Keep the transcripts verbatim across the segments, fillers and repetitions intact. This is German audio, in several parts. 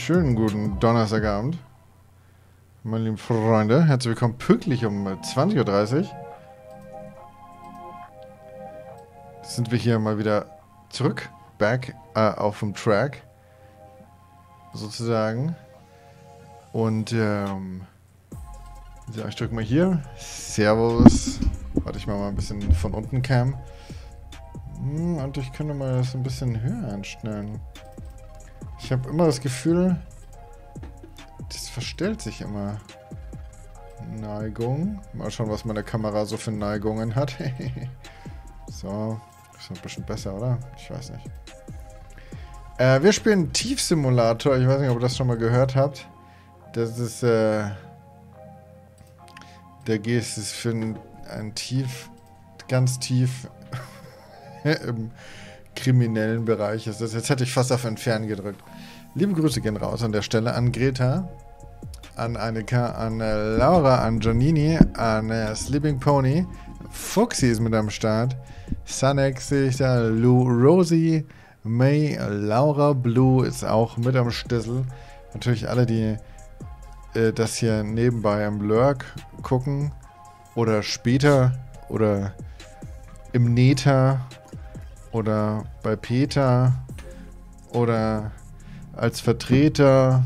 Schönen guten Donnerstagabend, meine lieben Freunde. Herzlich willkommen pünktlich um zwanzig Uhr dreißig. Sind wir hier mal wieder zurück, back äh, auf dem Track, sozusagen. Und ähm, ja, ich drücke mal hier. Servus. Warte, ich mal mal ein bisschen von unten cam. Hm, und ich könnte mal das ein bisschen höher anstellen. Ich habe immer das Gefühl, das verstellt sich immer. Neigung. Mal schauen, was meine Kamera so für Neigungen hat. So, ist ein bisschen besser, oder? Ich weiß nicht. Äh, wir spielen Tiefsimulator. Ich weiß nicht, ob ihr das schon mal gehört habt. Das ist, äh... Der G ist für ein, ein tief, ganz tief im kriminellen Bereich ist das. Jetzt hätte ich fast auf Entfernen gedrückt. Liebe Grüße gehen raus an der Stelle an Greta, an Annika, an äh, Laura, an Giannini, an äh, Sleeping Pony. Fuxi ist mit am Start. Sanex sehe ich da. Lou, Rosie, May, Laura, Blue ist auch mit am Stissel. Natürlich alle, die äh, das hier nebenbei am Lurk gucken. Oder später. Oder im Neta. Oder bei Peter. Oder als Vertreter.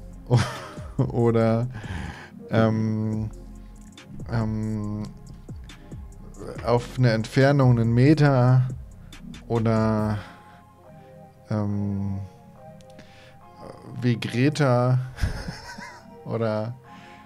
Oder ähm, ähm, auf eine Entfernung einen Meter. Oder ähm, wie Greta. Oder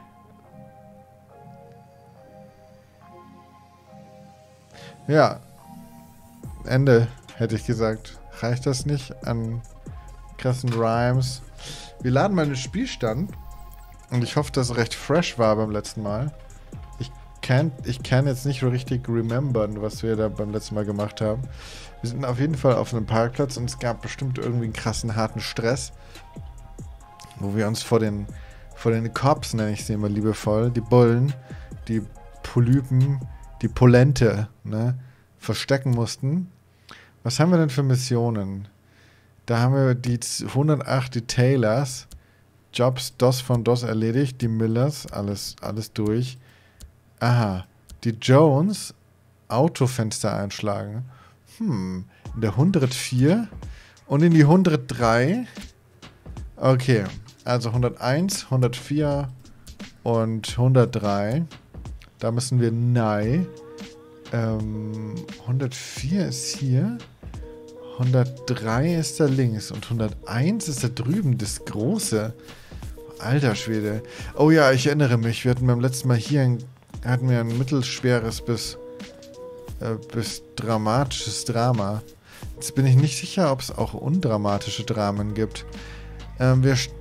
ja, Ende, hätte ich gesagt. Reicht das nicht an krassen Rhymes? Wir laden mal den Spielstand. Und ich hoffe, dass es recht fresh war beim letzten Mal. Ich kann, ich kann jetzt nicht so richtig remembern, was wir da beim letzten Mal gemacht haben. Wir sind auf jeden Fall auf einem Parkplatz und es gab bestimmt irgendwie einen krassen, harten Stress. Wo wir uns vor den, vor den Cops, nenne ich sie immer liebevoll, die Bullen, die Polypen, die Polente, ne, verstecken mussten. Was haben wir denn für Missionen? Da haben wir die hundertacht, die Taylors, Jobs DOS von DOS erledigt, die Millers, alles, alles durch. Aha, die Jones, Autofenster einschlagen. Hm, in der hundertvier und in die hundertdrei. Okay, also hunderteins, hundertvier und hundertdrei. Da müssen wir nein. Ähm, hundertvier ist hier. hundertdrei ist da links. Und hunderteins ist da drüben, das große. Alter Schwede. Oh ja, ich erinnere mich. Wir hatten beim letzten Mal hier ein, hatten wir ein mittelschweres bis, äh, bis dramatisches Drama. Jetzt bin ich nicht sicher, ob es auch undramatische Dramen gibt. Ähm, wir... Hä?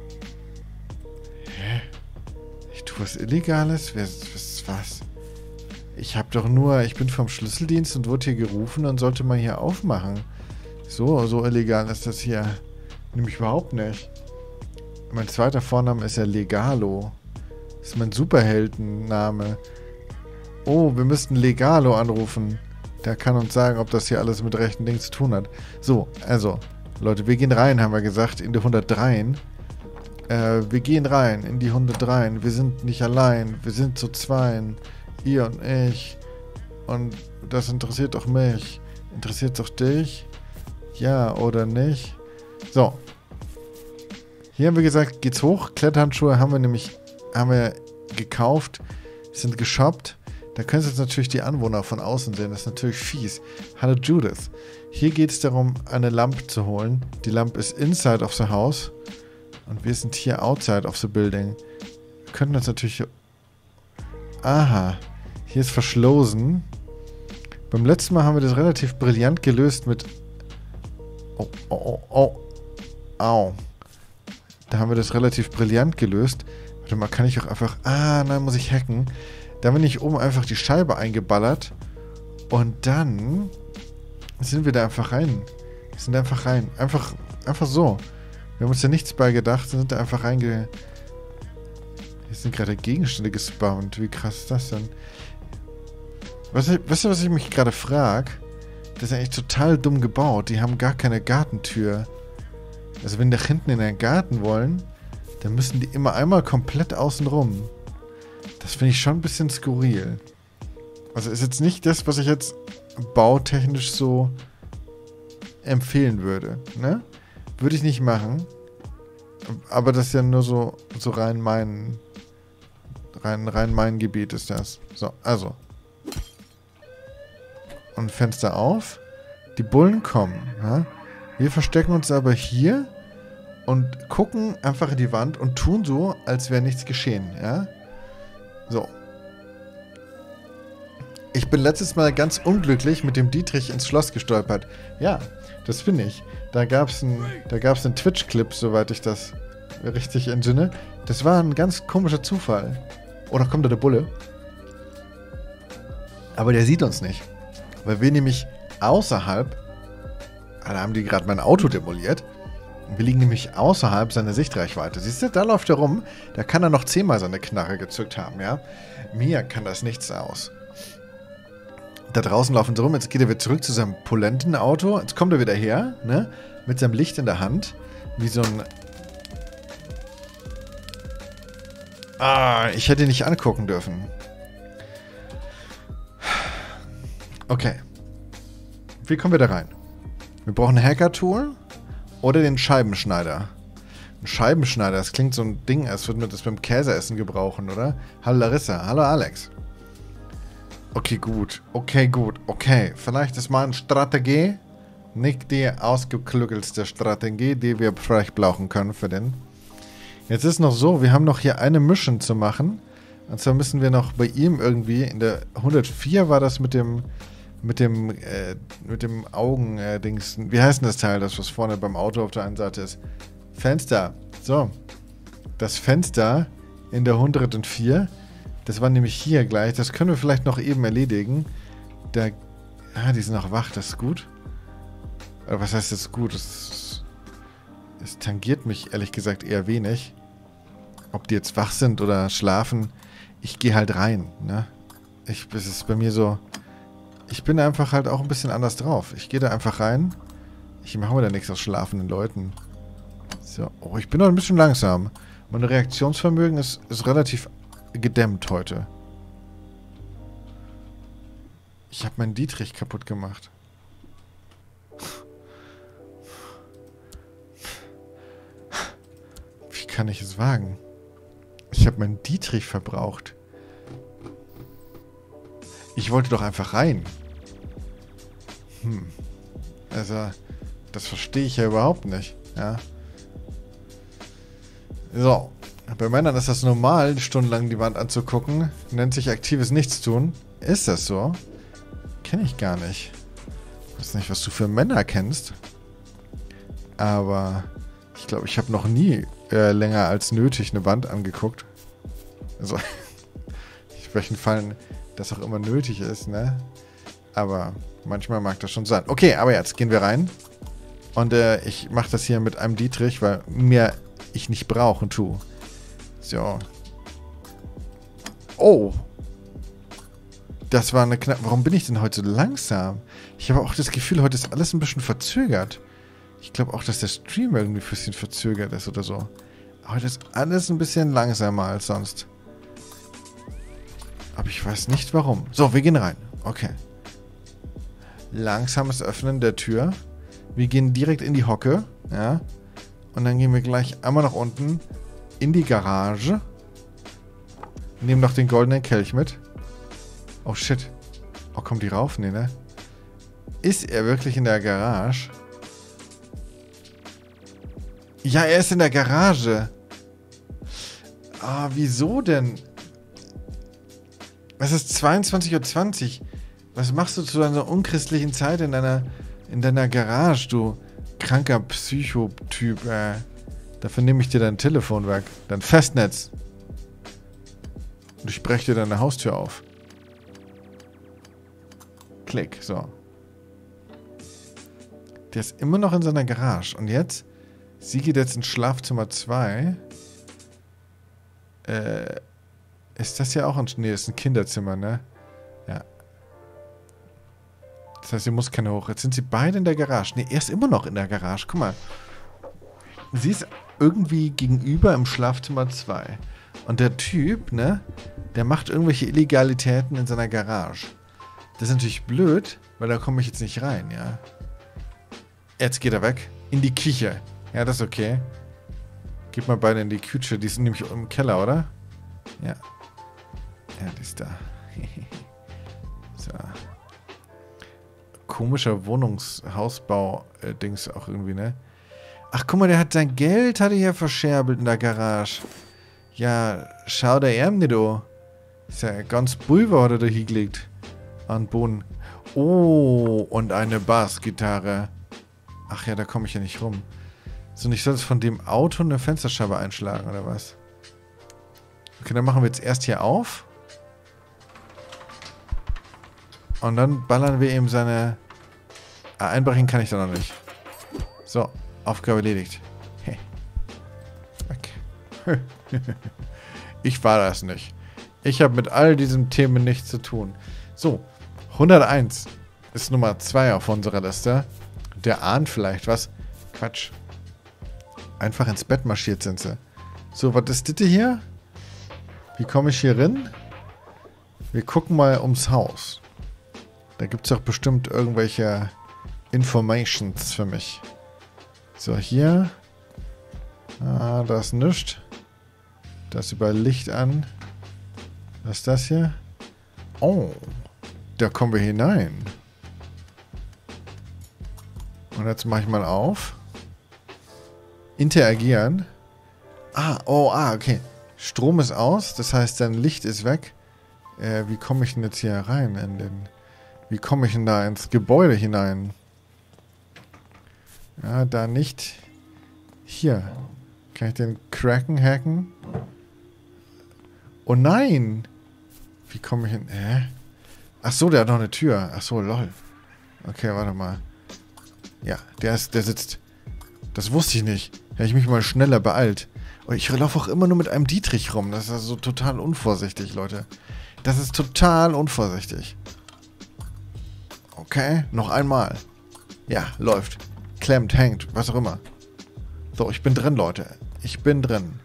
Ich tue was Illegales? Wer, was, was? Ich hab doch nur... Ich bin vom Schlüsseldienst und wurde hier gerufen und sollte mal hier aufmachen. So, so illegal ist das hier. Nämlich überhaupt nicht. Mein zweiter Vorname ist ja Legalo. Das ist mein Superheldenname. Oh, wir müssten Legalo anrufen. Der kann uns sagen, ob das hier alles mit rechten Dingen zu tun hat. So, also... Leute, wir gehen rein, haben wir gesagt, in die hundertdrei. Äh, wir gehen rein in die hundertdrei. Wir sind nicht allein, wir sind zu zweien. Ihr und ich. Und das interessiert doch mich. Interessiert doch dich? Ja oder nicht? So. Hier haben wir gesagt, geht's hoch. Kletthandschuhe haben wir nämlich haben wir gekauft, sind geshoppt. Da können Sie jetzt natürlich die Anwohner von außen sehen. Das ist natürlich fies. Hallo Judith. Hier geht es darum, eine Lampe zu holen. Die Lampe ist inside of the house. Und wir sind hier outside of the building. Wir können das natürlich... Aha. Hier ist verschlossen. Beim letzten Mal haben wir das relativ brillant gelöst mit... Oh, oh, oh, oh. Au. Da haben wir das relativ brillant gelöst. Warte mal, kann ich auch einfach... Ah, nein, muss ich hacken. Da bin ich oben einfach die Scheibe eingeballert. Und dann sind wir da einfach rein. Wir sind einfach rein. Einfach, einfach so. Wir haben uns ja nichts bei gedacht. Sind da einfach reinge... Hier sind gerade Gegenstände gespawnt. Wie krass ist das denn? Weißt du, weißt du was ich mich gerade frage? Das ist eigentlich total dumm gebaut. Die haben gar keine Gartentür. Also wenn die nach hinten in den Garten wollen, dann müssen die immer einmal komplett außen rum. Das finde ich schon ein bisschen skurril. Also ist jetzt nicht das, was ich jetzt bautechnisch so empfehlen würde. Ne? Würde ich nicht machen. Aber das ist ja nur so, so rein mein rein, rein mein Gebiet ist das. So, also. Und Fenster auf. Die Bullen kommen. Ja? Wir verstecken uns aber hier und gucken einfach in die Wand und tun so, als wäre nichts geschehen. Ja? So. Ich bin letztes Mal ganz unglücklich mit dem Dietrich ins Schloss gestolpert. Ja, das bin ich. Da gab es einen, da gab's einen Twitch-Clip, soweit ich das richtig entsinne. Das war ein ganz komischer Zufall. Oder kommt da der Bulle? Aber der sieht uns nicht. Weil wir nämlich außerhalb, da haben die gerade mein Auto demoliert. Wir liegen nämlich außerhalb seiner Sichtreichweite. Siehst du, da läuft er rum. Da kann er noch zehnmal seine Knarre gezückt haben, ja. Mir kann das nichts aus. Da draußen laufen sie rum. Jetzt geht er wieder zurück zu seinem polenten Auto. Jetzt kommt er wieder her, ne? Mit seinem Licht in der Hand. Wie so ein... Ah, ich hätte ihn nicht angucken dürfen. Okay. Wie kommen wir da rein? Wir brauchen ein Hacker-Tool oder den Scheibenschneider. Ein Scheibenschneider, das klingt so ein Ding, als würden wir das beim Käseessen gebrauchen, oder? Hallo Larissa, hallo Alex. Okay, gut. Okay, gut. Okay, vielleicht ist meine Strategie nicht die ausgeklügelste Strategie, die wir vielleicht brauchen können für den. Jetzt ist noch so, wir haben noch hier eine Mission zu machen. Und zwar müssen wir noch bei ihm irgendwie, in der hundertvier war das mit dem, mit dem, äh, mit dem Augen-Dings. Wie heißt denn das Teil, das was vorne beim Auto auf der einen Seite ist? Fenster. So. Das Fenster in der hundertvier, das war nämlich hier gleich. Das können wir vielleicht noch eben erledigen. Da, ah, die sind noch wach, das ist gut. Aber was heißt das gut? Das, es tangiert mich ehrlich gesagt eher wenig. Ob die jetzt wach sind oder schlafen, ich gehe halt rein, ne? Ich, es ist bei mir so, ich bin einfach halt auch ein bisschen anders drauf. Ich gehe da einfach rein. Ich mache mir da nichts aus schlafenden Leuten. So, oh, ich bin noch ein bisschen langsam. Mein Reaktionsvermögen ist, ist relativ gedämmt heute. Ich habe meinen Dietrich kaputt gemacht. Wie kann ich es wagen? Ich habe meinen Dietrich verbraucht. Ich wollte doch einfach rein. Hm. Also, das verstehe ich ja überhaupt nicht. Ja. So. Bei Männern ist das normal, stundenlang die Wand anzugucken. Nennt sich aktives Nichtstun. Ist das so? Kenne ich gar nicht. Ich weiß nicht, was du für Männer kennst. Aber ich glaube, ich habe noch nie äh, länger als nötig eine Wand angeguckt. Also, in welchen Fällen das auch immer nötig ist, ne? Aber manchmal mag das schon sein. Okay, aber jetzt gehen wir rein. Und äh, ich mache das hier mit einem Dietrich, weil mehr ich nicht brauche und tue. So. Oh. Das war eine knappe... Warum bin ich denn heute so langsam? Ich habe auch das Gefühl, heute ist alles ein bisschen verzögert. Ich glaube auch, dass der Stream irgendwie ein bisschen verzögert ist oder so. Heute ist alles ein bisschen langsamer als sonst. Aber ich weiß nicht warum. So, wir gehen rein. Okay. Langsames Öffnen der Tür. Wir gehen direkt in die Hocke. Ja. Und dann gehen wir gleich einmal nach unten in die Garage. Nehmen noch den goldenen Kelch mit. Oh shit. Oh, kommt die rauf? Nee, ne? Ist er wirklich in der Garage? Ja, er ist in der Garage. Ah, wieso denn? Es ist zweiundzwanzig Uhr zwanzig. Was machst du zu einer unchristlichen Zeit in deiner, in deiner Garage, du kranker Psychotyp? Äh, dafür nehme ich dir dein Telefon weg. Dein Festnetz. Und ich breche dir deine Haustür auf. Klick, so. Der ist immer noch in seiner Garage. Und jetzt? Sie geht jetzt ins Schlafzimmer zwei. Äh, ist das ja auch ein... Nee, das ist ein Kinderzimmer, ne? Ja. Das heißt, sie muss keine hoch. Jetzt sind sie beide in der Garage. Nee, er ist immer noch in der Garage. Guck mal. Sie ist irgendwie gegenüber im Schlafzimmer zwei. Und der Typ, ne, der macht irgendwelche Illegalitäten in seiner Garage. Das ist natürlich blöd, weil da komme ich jetzt nicht rein, ja. Jetzt geht er weg. In die Küche. Ja, das ist okay. Geht mal beide in die Küche. Die sind nämlich im Keller, oder? Ja. Ja, die ist da. So. Komischer Wohnungshausbau-Dings auch irgendwie, ne? Ach, guck mal, der hat sein Geld, hat er hier verscherbelt in der Garage. Ja, schau der Ärm nicht an. Ist ja ganz Pulver hat er da hingelegt. An den Boden. Oh, und eine Bassgitarre. Ach ja, da komme ich ja nicht rum. So, und ich soll jetzt von dem Auto eine Fensterscheibe einschlagen, oder was? Okay, dann machen wir jetzt erst hier auf. Und dann ballern wir ihm seine... Ah, einbrechen kann ich da noch nicht. So, Aufgabe erledigt. Hey. Okay. Ich war das nicht. Ich habe mit all diesen Themen nichts zu tun. So, hunderteins ist Nummer zwei auf unserer Liste. Der ahnt vielleicht was. Quatsch. Einfach ins Bett marschiert sind sie. So, was ist das hier? Wie komme ich hier rein? Wir gucken mal ums Haus. Da gibt es doch bestimmt irgendwelche Informations für mich. So, hier. Ah, da ist nichts. Da ist überall Licht an. Was ist das hier? Oh, da kommen wir hinein. Und jetzt mache ich mal auf. Interagieren. Ah, oh, ah, okay. Strom ist aus, das heißt, dein Licht ist weg. Äh, wie komme ich denn jetzt hier rein? In den, wie komme ich denn da ins Gebäude hinein? Ja, da nicht. Hier. Kann ich den cracken, hacken? Oh nein! Wie komme ich hin? Hä? Ach so, der hat noch eine Tür. Ach so, lol. Okay, warte mal. Ja, der ist, der sitzt. Das wusste ich nicht. Hätte ich mich mal schneller beeilt. Und ich laufe auch immer nur mit einem Dietrich rum. Das ist also total unvorsichtig, Leute. Das ist total unvorsichtig. Okay, noch einmal. Ja, läuft. Klemmt, hängt, was auch immer. So, ich bin drin, Leute. Ich bin drin.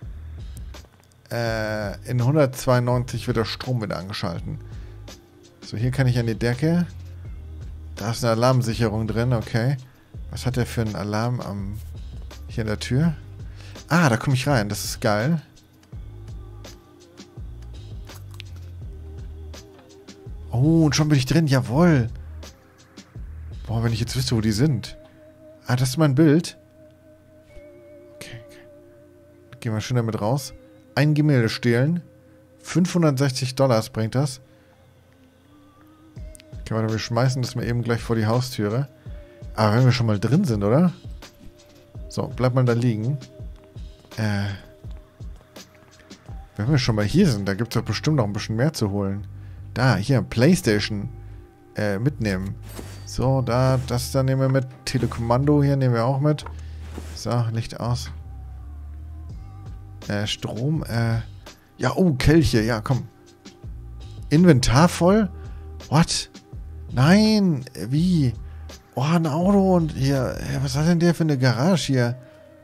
Äh, in hundertzweiundneunzig wird der Strom wieder angeschalten. So, hier kann ich an die Decke. Da ist eine Alarmsicherung drin, okay. Was hat der für einen Alarm am... hier an der Tür? Ah, da komme ich rein, das ist geil. Oh, und schon bin ich drin, jawohl. Boah, wenn ich jetzt wüsste, wo die sind. Ah, das ist mein Bild. Okay, okay. Gehen wir schön damit raus. Ein Gemälde stehlen. fünfhundertsechzig Dollars bringt das. Okay, warte, wir schmeißen das mal eben gleich vor die Haustüre. Aber wenn wir schon mal drin sind, oder? So, bleib mal da liegen. Äh. Wenn wir schon mal hier sind, da gibt es doch bestimmt noch ein bisschen mehr zu holen. Da, hier, Playstation. Äh, mitnehmen. So, da, das da nehmen wir mit. Telekommando hier nehmen wir auch mit. So, Licht aus. Äh, Strom, äh. Ja, oh, Kelche, ja, komm. Inventar voll? What? Nein, wie? Oh, ein Auto und hier, was hat denn der für eine Garage hier?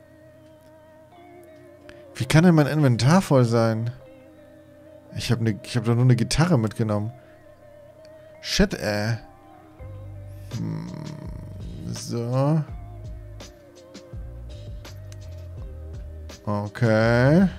Wie kann denn mein Inventar voll sein? Ich habe ne, ich hab doch nur eine Gitarre mitgenommen. Shit, äh. Hm, so. Okay.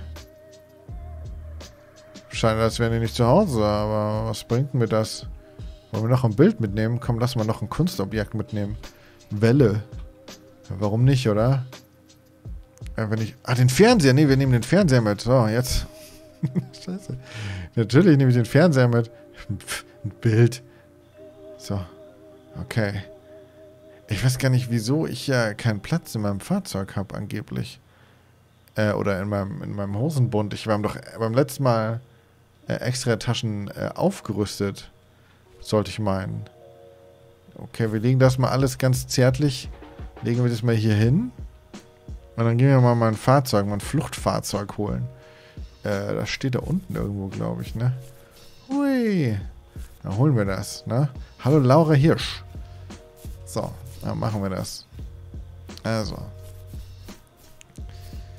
Scheint, als wären die nicht zu Hause, aber was bringt mir das? Wollen wir noch ein Bild mitnehmen? Komm, lass mal noch ein Kunstobjekt mitnehmen. Welle. Warum nicht, oder? Ja, wenn ich... Ah, den Fernseher. Nee, wir nehmen den Fernseher mit. So, jetzt. Scheiße. Natürlich nehme ich den Fernseher mit. Ein Bild. So. Okay. Ich weiß gar nicht, wieso ich ja keinen Platz in meinem Fahrzeug habe, angeblich. Äh, oder in meinem, in meinem Hosenbund. Ich war doch beim letzten Mal äh, extra Taschen äh, aufgerüstet. Sollte ich meinen. Okay, wir legen das mal alles ganz zärtlich. Legen wir das mal hier hin. Und dann gehen wir mal mein Fahrzeug, mein Fluchtfahrzeug holen. Äh, das steht da unten irgendwo, glaube ich, ne? Hui. Dann holen wir das, ne? Hallo Laura Hirsch. So, dann machen wir das. Also.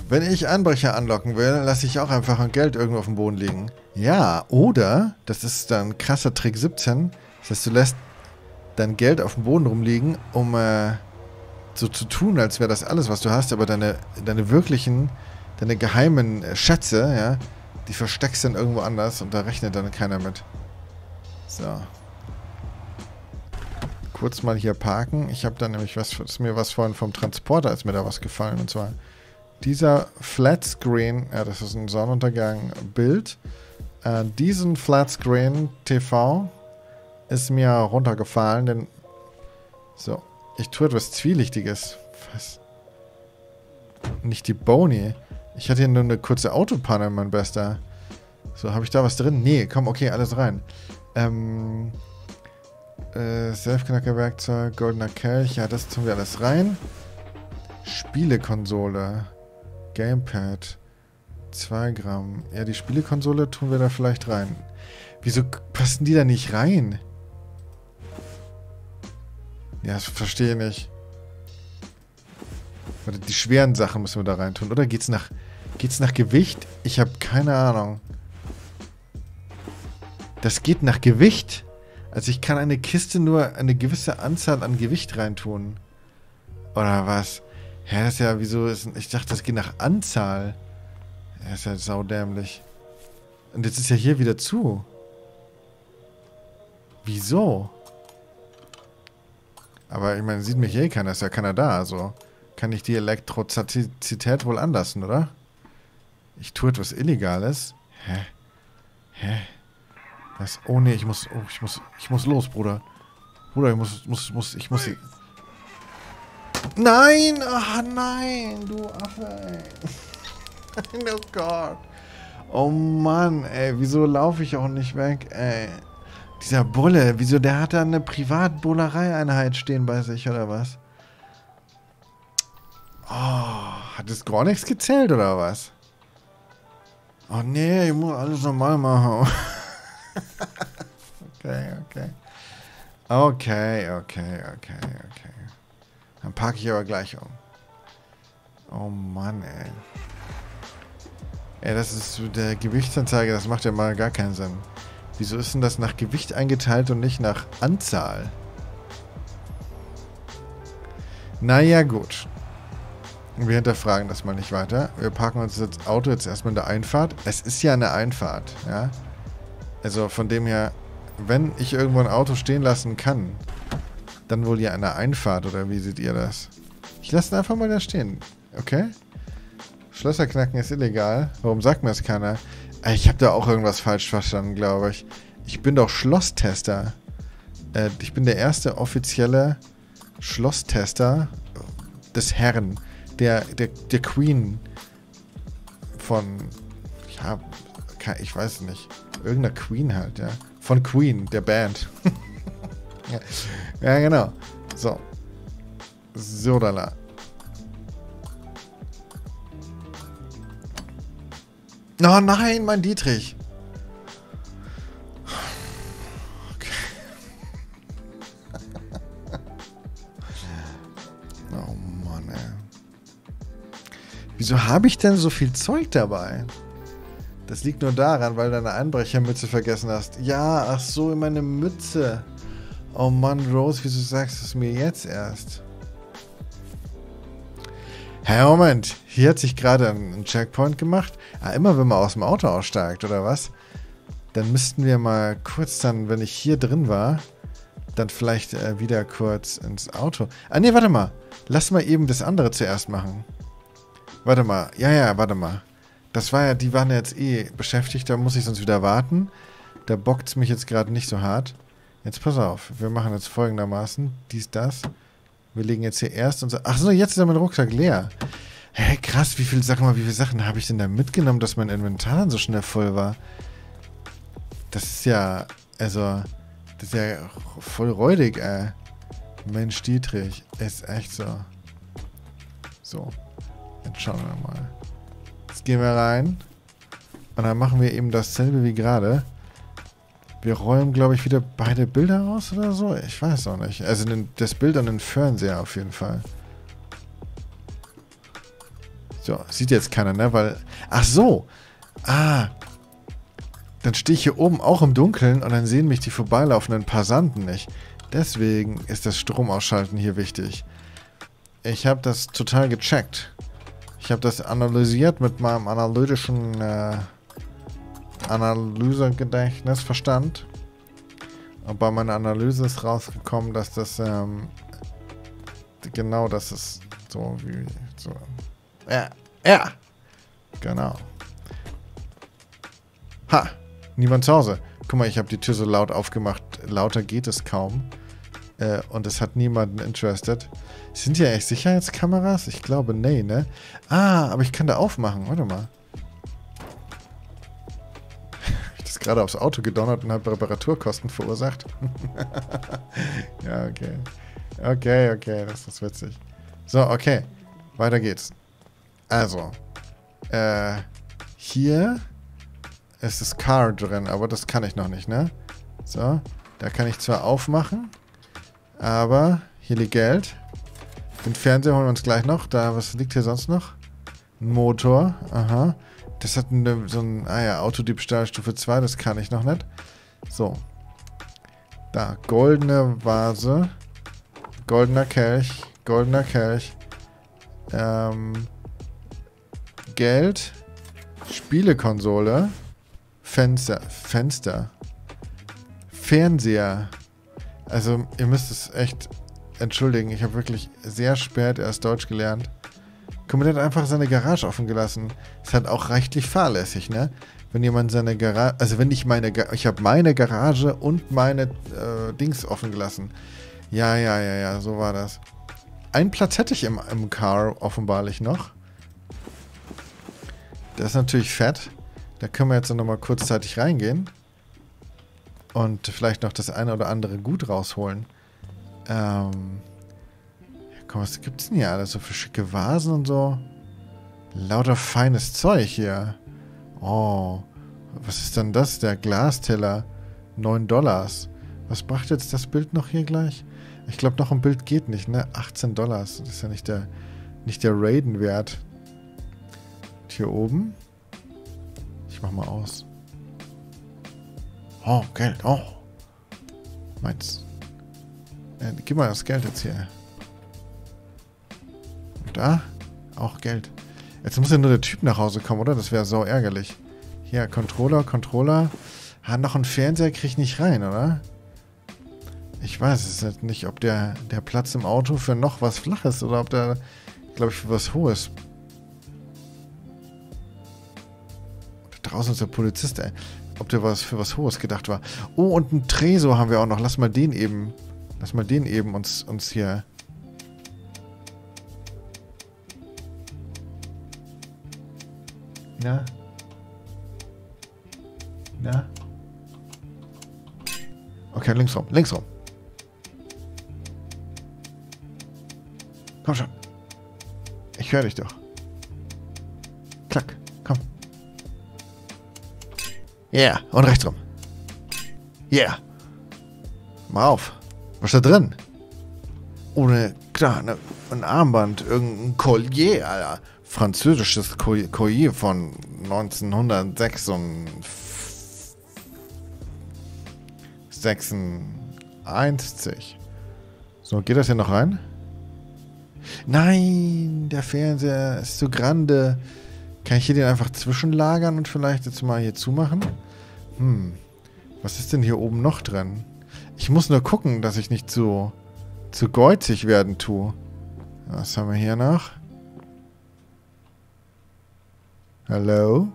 Wenn ich Einbrecher anlocken will, lasse ich auch einfach ein Geld irgendwo auf dem Boden liegen. Ja, oder, das ist dann krasser Trick siebzehn, das heißt, du lässt dein Geld auf dem Boden rumliegen, um äh, so zu tun, als wäre das alles, was du hast, aber deine, deine wirklichen, deine geheimen Schätze, ja, die versteckst du dann irgendwo anders und da rechnet dann keiner mit. So. Kurz mal hier parken. Ich habe da nämlich was, ist mir was vorhin vom Transporter, ist mir da was gefallen, und zwar dieser Flatscreen, ja, das ist ein Sonnenuntergang-Bild. Äh, diesen Flatscreen-T V ist mir runtergefallen, denn so, ich tue etwas Zwielichtiges. Was? Nicht die Boni. Ich hatte hier nur eine kurze Autopanne, mein Bester. So, habe ich da was drin? Nee, komm, okay, alles rein. Ähm, äh, Selfknacker-Werkzeug, goldener Kelch, ja, das tun wir alles rein. Spielekonsole. Gamepad. zwei Gramm. Ja, die Spielekonsole tun wir da vielleicht rein. Wieso passen die da nicht rein? Ja, das verstehe ich nicht. Warte, die schweren Sachen müssen wir da rein tun. Oder geht's nach, geht's nach Gewicht? Ich habe keine Ahnung. Das geht nach Gewicht? Also ich kann eine Kiste nur eine gewisse Anzahl an Gewicht reintun. Oder was? Hä, das ist ja, wieso ist... Ich dachte, das geht nach Anzahl. Ja, ist ja saudämlich. Und jetzt ist ja hier wieder zu. Wieso? Aber ich meine, sieht mich eh keiner, ist ja keiner da, also kann ich die Elektrozität wohl anlassen, oder? Ich tue etwas Illegales. Hä? Hä? Was? Oh nee, ich muss, oh, ich muss, ich muss los, Bruder. Bruder, ich muss, muss, muss, ich muss... Nein! Ach nein, du Affe, ey. Oh Gott. Oh Mann, ey, wieso laufe ich auch nicht weg, ey? Dieser Bulle, wieso, der hat da eine Privatbullerei-Einheit stehen bei sich, oder was? Oh, hat das gar nichts gezählt, oder was? Oh nee, ich muss alles normal machen. Okay, okay. Okay, okay, okay, okay. Dann packe ich aber gleich um. Oh Mann, ey. Ey, das ist der Gewichtsanzeige, das macht ja mal gar keinen Sinn. Wieso ist denn das nach Gewicht eingeteilt und nicht nach Anzahl? Naja, gut. Wir hinterfragen das mal nicht weiter. Wir parken uns das Auto jetzt erstmal in der Einfahrt. Es ist ja eine Einfahrt, ja. Also von dem her, wenn ich irgendwo ein Auto stehen lassen kann, dann wohl ja eine Einfahrt, oder wie seht ihr das? Ich lasse ihn einfach mal da stehen, okay? Schlösser knacken ist illegal. Warum sagt mir das keiner? Ich habe da auch irgendwas falsch verstanden, glaube ich. Ich bin doch Schlosstester. Äh, ich bin der erste offizielle Schlosstester des Herrn. Der, der, der Queen von... Ja, ich weiß nicht. Irgendeiner Queen halt, ja. Von Queen, der Band. ja. ja, genau. So. Sodala. Oh nein, mein Dietrich. Okay. Oh Mann, ey. Wieso habe ich denn so viel Zeug dabei? Das liegt nur daran, weil du deine Einbrechermütze vergessen hast. Ja, ach so, in meine Mütze. Oh Mann, Rose, wieso sagst du es mir jetzt erst? Hey, Moment, hier hat sich gerade ein Checkpoint gemacht. Ah, immer wenn man aus dem Auto aussteigt, oder was? Dann müssten wir mal kurz dann, wenn ich hier drin war, dann vielleicht äh, wieder kurz ins Auto. Ah, nee, warte mal. Lass mal eben das andere zuerst machen. Warte mal. Ja, ja, warte mal. Das war ja, die waren ja jetzt eh beschäftigt, da muss ich sonst wieder warten. Da bockt es mich jetzt gerade nicht so hart. Jetzt pass auf, wir machen jetzt folgendermaßen. Dies, das. Wir legen jetzt hier erst unser... Ach so, jetzt ist ja mein Rucksack leer. Hä, hey, krass, wie viel, sag mal, wie viele Sachen habe ich denn da mitgenommen, dass mein Inventar dann so schnell voll war? Das ist ja, also, das ist ja voll räudig, ey. Mensch, Dietrich, ist echt so. So, jetzt schauen wir mal. Jetzt gehen wir rein und dann machen wir eben dasselbe wie gerade. Wir räumen, glaube ich, wieder beide Bilder aus oder so. Ich weiß auch nicht. Also das Bild an den Fernseher auf jeden Fall. So, sieht jetzt keiner, ne? Weil. Ach so! Ah! Dann stehe ich hier oben auch im Dunkeln und dann sehen mich die vorbeilaufenden Passanten nicht. Deswegen ist das Stromausschalten hier wichtig. Ich habe das total gecheckt. Ich habe das analysiert mit meinem analytischen äh, Analysegedächtnis, Verstand. Und bei meiner Analyse ist rausgekommen, dass das ähm, genau das ist so wie so. Ja, ja, genau. Ha, niemand zu Hause. Guck mal, ich habe die Tür so laut aufgemacht. Lauter geht es kaum. Äh, und es hat niemanden interested. Sind hier echt Sicherheitskameras? Ich glaube, nee, ne? Ah, aber ich kann da aufmachen. Warte mal. Ich das gerade aufs Auto gedonnert und habe Reparaturkosten verursacht. Ja, okay. Okay, okay, das ist witzig. So, okay. Weiter geht's. Also. Äh, hier ist das Car drin, aber das kann ich noch nicht, ne? So, da kann ich zwar aufmachen, aber hier liegt Geld. Den Fernseher holen wir uns gleich noch. Da, was liegt hier sonst noch? Ein Motor, aha. Das hat eine, so ein, ah ja, Autodiebstahl Stufe zwei, das kann ich noch nicht. So. Da, goldene Vase. Goldener Kelch. Goldener Kelch. Ähm, Geld. Spielekonsole. Fenster. Fenster. Fernseher. Also, ihr müsst es echt entschuldigen. Ich habe wirklich sehr spät erst Deutsch gelernt. Guck mal, der hat einfach seine Garage offen gelassen. Ist halt auch rechtlich fahrlässig, ne? Wenn jemand seine Garage... Also, wenn ich meine... Ga ich habe meine Garage und meine äh, Dings offen gelassen. Ja, ja, ja, ja, so war das. Einen Platz hätte ich im, im Car offenbarlich noch. Das ist natürlich fett. Da können wir jetzt nochmal kurzzeitig reingehen. Und vielleicht noch das eine oder andere Gut rausholen. Ähm... Komm, was gibt's denn hier alles? So für schicke Vasen und so. Lauter feines Zeug hier. Oh. Was ist denn das? Der Glasteller. neun Dollars. Was brachte jetzt das Bild noch hier gleich? Ich glaube, noch ein Bild geht nicht, ne? achtzehn Dollars. Das ist ja nicht der, nicht der Raiden-Wert. Und hier oben. Ich mach mal aus. Oh, Geld. Oh. Meins. Äh, gib mal das Geld jetzt hier. Da, auch Geld. Jetzt muss ja nur der Typ nach Hause kommen, oder? Das wäre so ärgerlich. Hier, Controller, Controller. Ah, noch ein Fernseher kriege ich nicht rein, oder? Ich weiß es halt nicht, ob der, der Platz im Auto für noch was Flaches oder ob der, glaube ich, für was Hohes. Da draußen ist der Polizist, ey. Ob der was für was Hohes gedacht war. Oh, und ein Tresor haben wir auch noch. Lass mal den eben, lass mal den eben uns, uns hier... Na? Na? Okay, links rum, links rum. Komm schon. Ich höre dich doch. Klack, komm. Yeah, und rechts rum. Yeah. Mal auf. Was ist da drin? Ohne, klar, ne, ein Armband, irgendein Collier, Alter. Französisches Collier von neunzehnhundertsechsundeinzig. So, geht das hier noch rein? Nein, der Fernseher ist so grande. Kann ich hier den einfach zwischenlagern und vielleicht jetzt mal hier zumachen? Hm, was ist denn hier oben noch drin? Ich muss nur gucken, dass ich nicht zu, zu geuzig werden tue. Was haben wir hier noch? Hallo?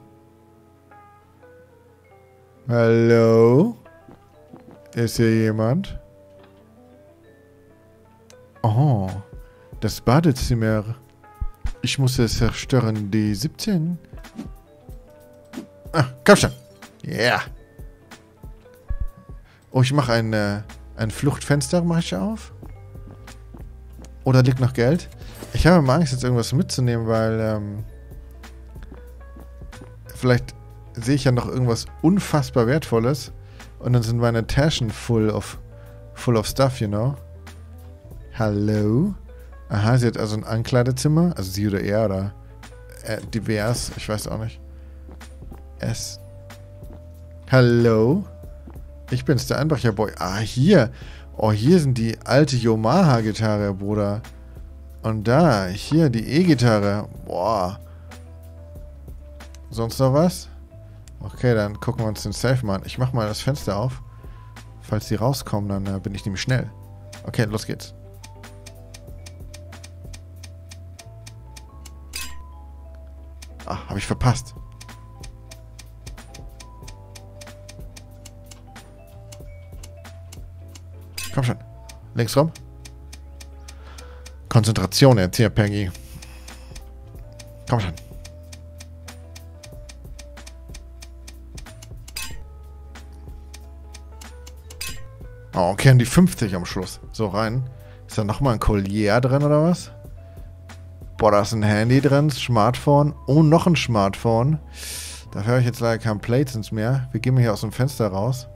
Hallo? Ist hier jemand? Oh, das Badezimmer. Ich muss es zerstören, die siebzehn. Ah, komm schon. Ja. Yeah. Oh, ich mache ein, äh, ein Fluchtfenster, mache ich auf. Oder liegt noch Geld? Ich habe mal Angst, jetzt irgendwas mitzunehmen, weil, ähm... vielleicht sehe ich ja noch irgendwas unfassbar Wertvolles und dann sind meine Taschen full of, full of stuff, you know. Hallo? Aha, sie hat also ein Ankleidezimmer, also sie oder er, oder äh, divers. Ich weiß auch nicht. S. Hallo? Ich bin's, der Einbrecher-Boy. Ah, hier. Oh, hier sind die alte Yamaha-Gitarre, Bruder. Und da, hier, die E-Gitarre. Boah. Sonst noch was? Okay, dann gucken wir uns den Safe mal an. Ich mach mal das Fenster auf. Falls die rauskommen, dann äh, bin ich nämlich schnell. Okay, los geht's. Ah, habe ich verpasst. Komm schon. Links rum. Konzentration jetzt hier, Peggy. Komm schon. Oh, okay, und die fünfzig am Schluss. So, rein. Ist da nochmal ein Collier drin, oder was? Boah, da ist ein Handy drin, Smartphone. Oh, noch ein Smartphone. Dafür habe ich jetzt leider kein Platens mehr. Wir gehen hier aus dem Fenster raus.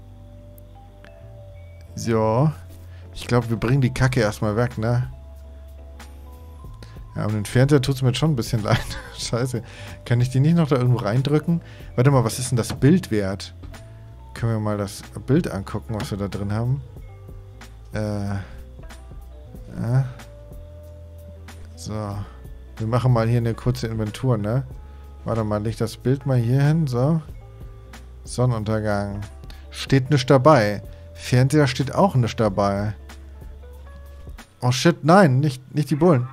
So. Ich glaube, wir bringen die Kacke erstmal weg, ne? Ja, um den Fernseher tut es mir schon ein bisschen leid. Scheiße. Kann ich die nicht noch da irgendwo reindrücken? Warte mal, was ist denn das Bild wert? Können wir mal das Bild angucken, was wir da drin haben? Äh. Ja. So. Wir machen mal hier eine kurze Inventur, ne? Warte mal, leg das Bild mal hier hin. So. Sonnenuntergang. Steht nichts dabei. Fernseher steht auch nichts dabei. Oh shit, nein, nicht, nicht die Bullen.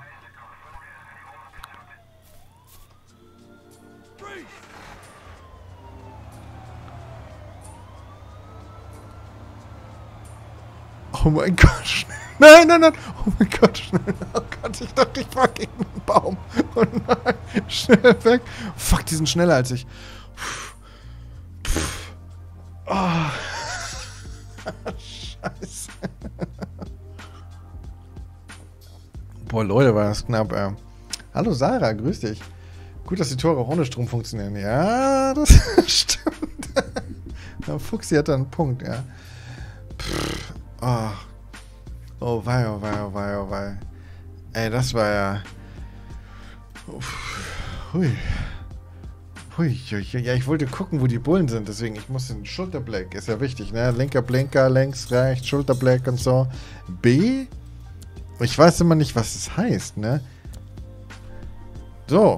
Oh mein Gott, schnell. Nein, nein, nein. Oh mein Gott, schnell. Oh Gott, ich dachte, ich war gegen einen Baum. Oh nein, schnell weg. Fuck, die sind schneller als ich. Oh. Scheiße. Boah, Leute, war das knapp, ey. Hallo Sarah, grüß dich. Gut, dass die Tore auch ohne Strom funktionieren. Ja, das stimmt. Der Fuchsi hat da einen Punkt, ja. Pff. Oh. Oh wei, oh wei, oh wei, oh wei. Ey, das war ja... Uff. Hui. Hui, hui, hui. Ja, ich wollte gucken, wo die Bullen sind, deswegen, ich muss den Schulterblick, ist ja wichtig, ne? Linker Blinker, links, rechts, Schulterblick und so. B? Ich weiß immer nicht, was es heißt, ne? So.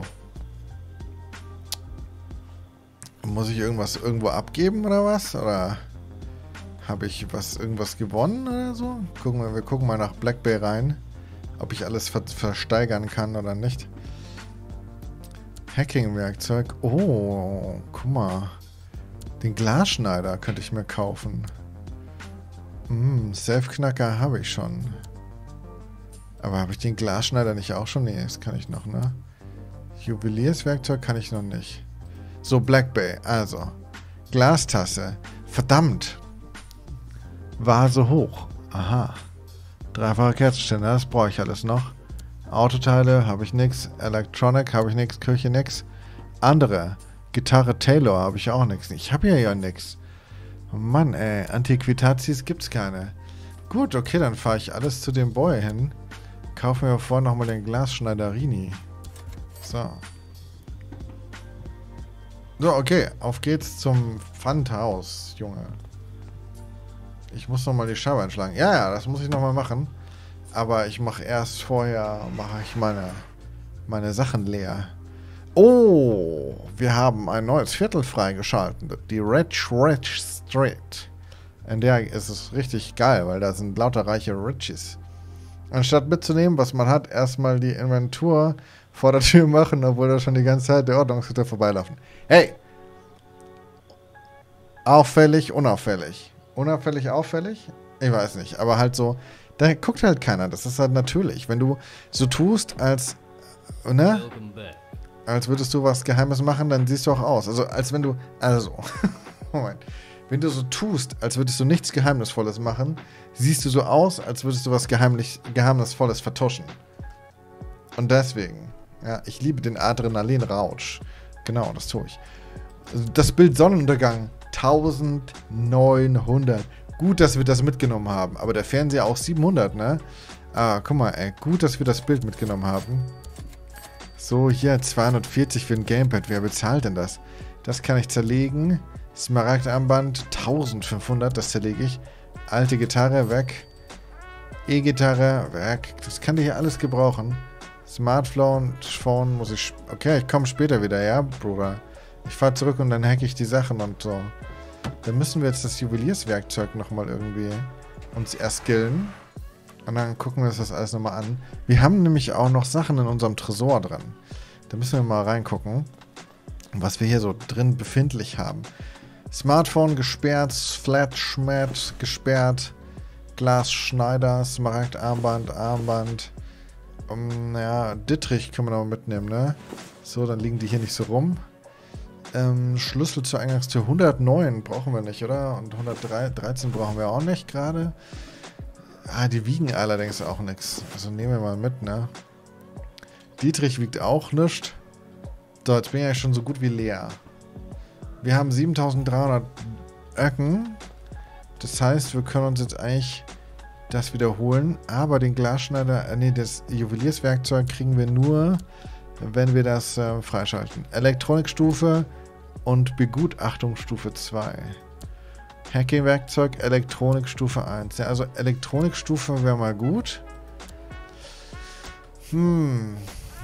Muss ich irgendwas irgendwo abgeben oder was? Oder... Habe ich was irgendwas gewonnen oder so? Gucken wir, wir gucken mal nach Black Bay rein. Ob ich alles ver versteigern kann oder nicht. Hacking-Werkzeug. Oh, guck mal. Den Glasschneider könnte ich mir kaufen. Hm, Safe-Knacker habe ich schon. Aber habe ich den Glasschneider nicht auch schon? Nee, das kann ich noch, ne? Juwelierswerkzeug kann ich noch nicht. So, Black Bay. Also. Glastasse. Verdammt. Vase hoch. Aha. Dreifache Kerzenständer, das brauche ich alles noch. Autoteile habe ich nix. Electronic habe ich nix. Küche nix. Andere. Gitarre Taylor habe ich auch nix. Ich habe ja ja nix. Oh Mann, ey. Antiquitatis gibt's keine. Gut, okay, dann fahre ich alles zu dem Boy hin. Kaufe mir vorher nochmal den Glasschneiderini. So. So, okay. Auf geht's zum Pfandhaus, Junge. Ich muss nochmal die Scheibe einschlagen. Ja, ja, das muss ich nochmal machen. Aber ich mache erst vorher, mache ich meine, meine Sachen leer. Oh, wir haben ein neues Viertel freigeschaltet. Die Rich Rich Street. In der ist es richtig geil, weil da sind lauter reiche Riches. Anstatt mitzunehmen, was man hat, erstmal die Inventur vor der Tür machen, obwohl da schon die ganze Zeit der Ordnungshüter vorbeilaufen. Hey! Auffällig, unauffällig. Unauffällig, auffällig? Ich weiß nicht, aber halt so, da guckt halt keiner, das ist halt natürlich. Wenn du so tust, als, ne? Als würdest du was Geheimes machen, dann siehst du auch aus. Also, als wenn du, also, Moment. Wenn du so tust, als würdest du nichts Geheimnisvolles machen, siehst du so aus, als würdest du was Geheimlich, Geheimnisvolles vertuschen. Und deswegen, ja, ich liebe den Adrenalin-Rausch. Genau, das tue ich. Das Bild Sonnenuntergang. neunzehnhundert. Gut, dass wir das mitgenommen haben. Aber der Fernseher auch siebenhundert, ne? Ah, guck mal, ey. Gut, dass wir das Bild mitgenommen haben. So, hier zweihundertvierzig für ein Gamepad. Wer bezahlt denn das? Das kann ich zerlegen. Smaragdarmband eintausendfünfhundert, das zerlege ich. Alte Gitarre, weg. E-Gitarre, weg. Das kann ich hier alles gebrauchen. Smartphone, Phone muss ich... Okay, ich komme später wieder, ja, Bruder? Ich fahre zurück und dann hacke ich die Sachen und so. Dann müssen wir jetzt das Juwelierswerkzeug nochmal irgendwie uns erst skillen. Und dann gucken wir uns das alles nochmal an. Wir haben nämlich auch noch Sachen in unserem Tresor drin. Da müssen wir mal reingucken, was wir hier so drin befindlich haben. Smartphone gesperrt, Flat-Schmatt gesperrt, Glasschneider, Smaragdarmband, Armband. Um, ja, Dittrich können wir noch mitnehmen, ne? So, dann liegen die hier nicht so rum. Ähm, Schlüssel zur Eingangstür hundertneun brauchen wir nicht, oder? Und hundertdreizehn brauchen wir auch nicht gerade. Ah, die wiegen allerdings auch nichts. Also nehmen wir mal mit, ne? Dietrich wiegt auch nichts. So, jetzt bin ich ja schon so gut wie leer. Wir haben siebentausenddreihundert Öcken. Das heißt, wir können uns jetzt eigentlich das wiederholen. Aber den Glasschneider, äh, nee, das Juwelierswerkzeug kriegen wir nur, wenn wir das äh, freischalten. Elektronikstufe und Begutachtungsstufe zwei. Hacking-Werkzeug, Elektronikstufe eins. Ja, also Elektronikstufe wäre mal gut. Hm.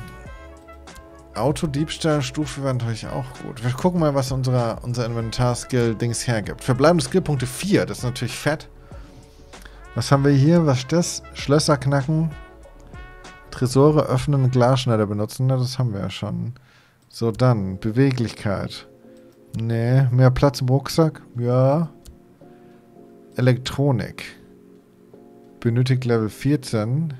Autodiebstahlstufe wäre natürlich auch gut. Wir gucken mal, was unsere, unser Inventar-Skill-Dings hergibt. Verbleibende Skillpunkte vier, das ist natürlich fett. Was haben wir hier? Was ist das? Schlösser knacken. Tresore öffnen, Glasschneider benutzen. Na, das haben wir ja schon. So, dann. Beweglichkeit. Nee. Mehr Platz im Rucksack? Ja. Elektronik. Benötigt Level vierzehn.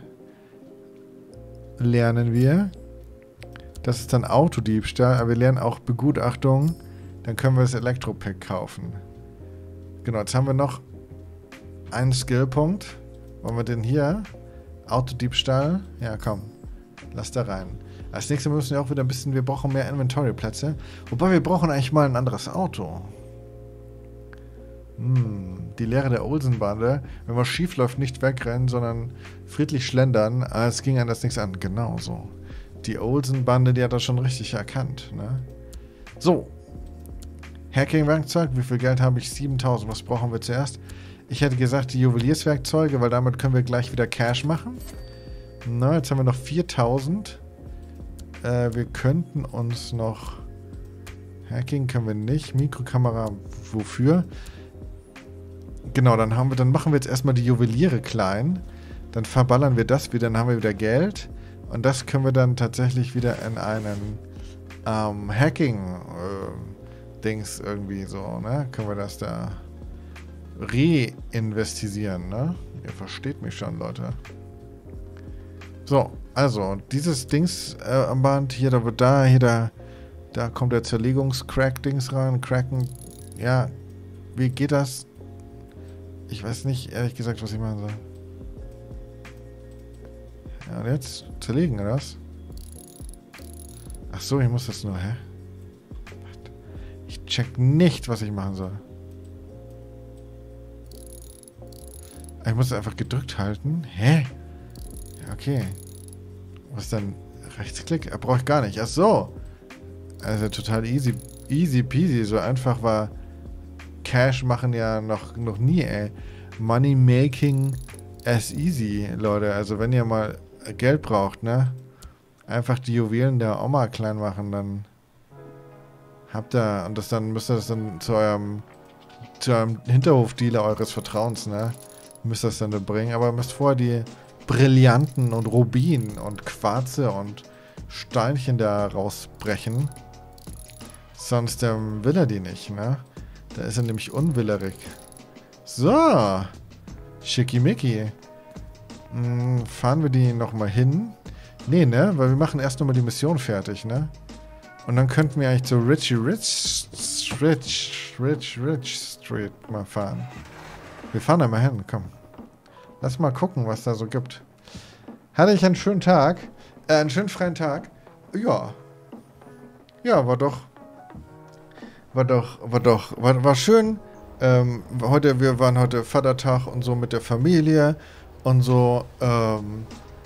Lernen wir. Das ist dann Autodiebstahl, aber wir lernen auch Begutachtung. Dann können wir das Elektropack kaufen. Genau, jetzt haben wir noch einen Skillpunkt. Wollen wir den hier? Autodiebstahl. Ja, komm. Lass da rein. Als nächstes müssen wir auch wieder ein bisschen... Wir brauchen mehr Inventory-Plätze. Wobei, wir brauchen eigentlich mal ein anderes Auto. Hm, die Lehre der Olsenbande. Wenn was schief läuft, nicht wegrennen, sondern friedlich schlendern. Es ging an das nichts an. Genau so. Die Olsen-Bande, die hat das schon richtig erkannt, ne? So. Hacking-Werkzeug. Wie viel Geld habe ich? siebentausend. Was brauchen wir zuerst? Ich hätte gesagt, die Juwelierswerkzeuge, weil damit können wir gleich wieder Cash machen. Na, jetzt haben wir noch viertausend. Äh, wir könnten uns noch... Hacking können wir nicht. Mikrokamera, wofür? Genau, dann haben wir, dann machen wir jetzt erstmal die Juweliere klein. Dann verballern wir das wieder, dann haben wir wieder Geld. Und das können wir dann tatsächlich wieder in einen ähm, Hacking-Dings äh, irgendwie so, ne? Können wir das da reinvestisieren, ne? Ihr versteht mich schon, Leute. So, also, dieses Dings äh, am Band, hier, da wird da, hier, da, da kommt der Zerlegungs-Crack-Dings rein, Cracken, ja, wie geht das? Ich weiß nicht, ehrlich gesagt, was ich machen soll. Ja, und jetzt zerlegen, oder was? Ach so, ich muss das nur, hä? Ich check nicht, was ich machen soll. Ich muss es einfach gedrückt halten. Hä? Ja, okay. Was dann? Rechtsklick? Brauche ich gar nicht. Ach so. Also total easy, easy peasy. So einfach war Cash machen ja noch, noch nie, ey. Money making as easy, Leute. Also wenn ihr mal Geld braucht, ne? Einfach die Juwelen der Oma klein machen, dann habt ihr, und das dann müsst ihr das dann zu eurem, zu eurem Hinterhofdealer eures Vertrauens, ne? Müsst ihr das dann bringen, aber ihr müsst vorher die Brillanten und Rubinen und Quarze und Steinchen da rausbrechen. Sonst ähm, will er die nicht, ne? Da ist er nämlich unwillerig. So. Schickimicki. Hm, fahren wir die nochmal hin? Nee, ne? Weil wir machen erst nochmal die Mission fertig, ne? Und dann könnten wir eigentlich zur Richie Rich Rich Rich Rich Street mal fahren. Wir fahren da mal hin, komm. Lass mal gucken, was da so gibt. Hatte ich einen schönen Tag? Äh, einen schönen freien Tag? Ja. Ja, war doch... War doch... War doch... War, war schön. Ähm, heute, wir waren heute Vatertag und so mit der Familie und so, ähm...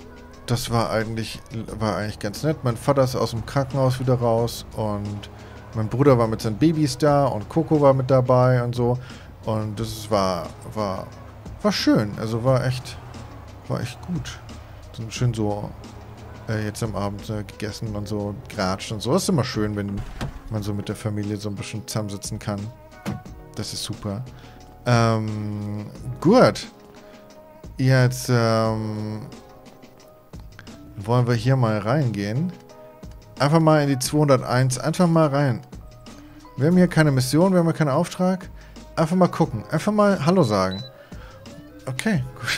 das war eigentlich, war eigentlich ganz nett. Mein Vater ist aus dem Krankenhaus wieder raus und mein Bruder war mit seinen Babys da und Coco war mit dabei und so. Und das war, war, war schön. Also war echt, war echt gut. So schön so äh, jetzt am Abend äh, gegessen und so geratscht und so. Das ist immer schön, wenn man so mit der Familie so ein bisschen zusammensitzen kann. Das ist super. Ähm, gut. Jetzt, ähm, wollen wir hier mal reingehen. Einfach mal in die zweihunderteins. Einfach mal rein. Wir haben hier keine Mission, wir haben hier keinen Auftrag. Einfach mal gucken. Einfach mal Hallo sagen. Okay, gut.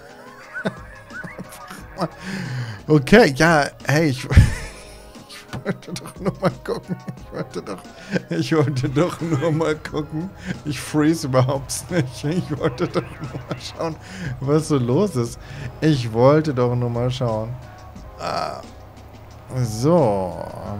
Okay, ja, hey, ich, ich wollte doch nur mal gucken. Ich wollte doch, ich wollte doch nur mal gucken. Ich freeze überhaupt nicht. Ich wollte doch nur mal schauen, was so los ist. Ich wollte doch nur mal schauen. Ah, so.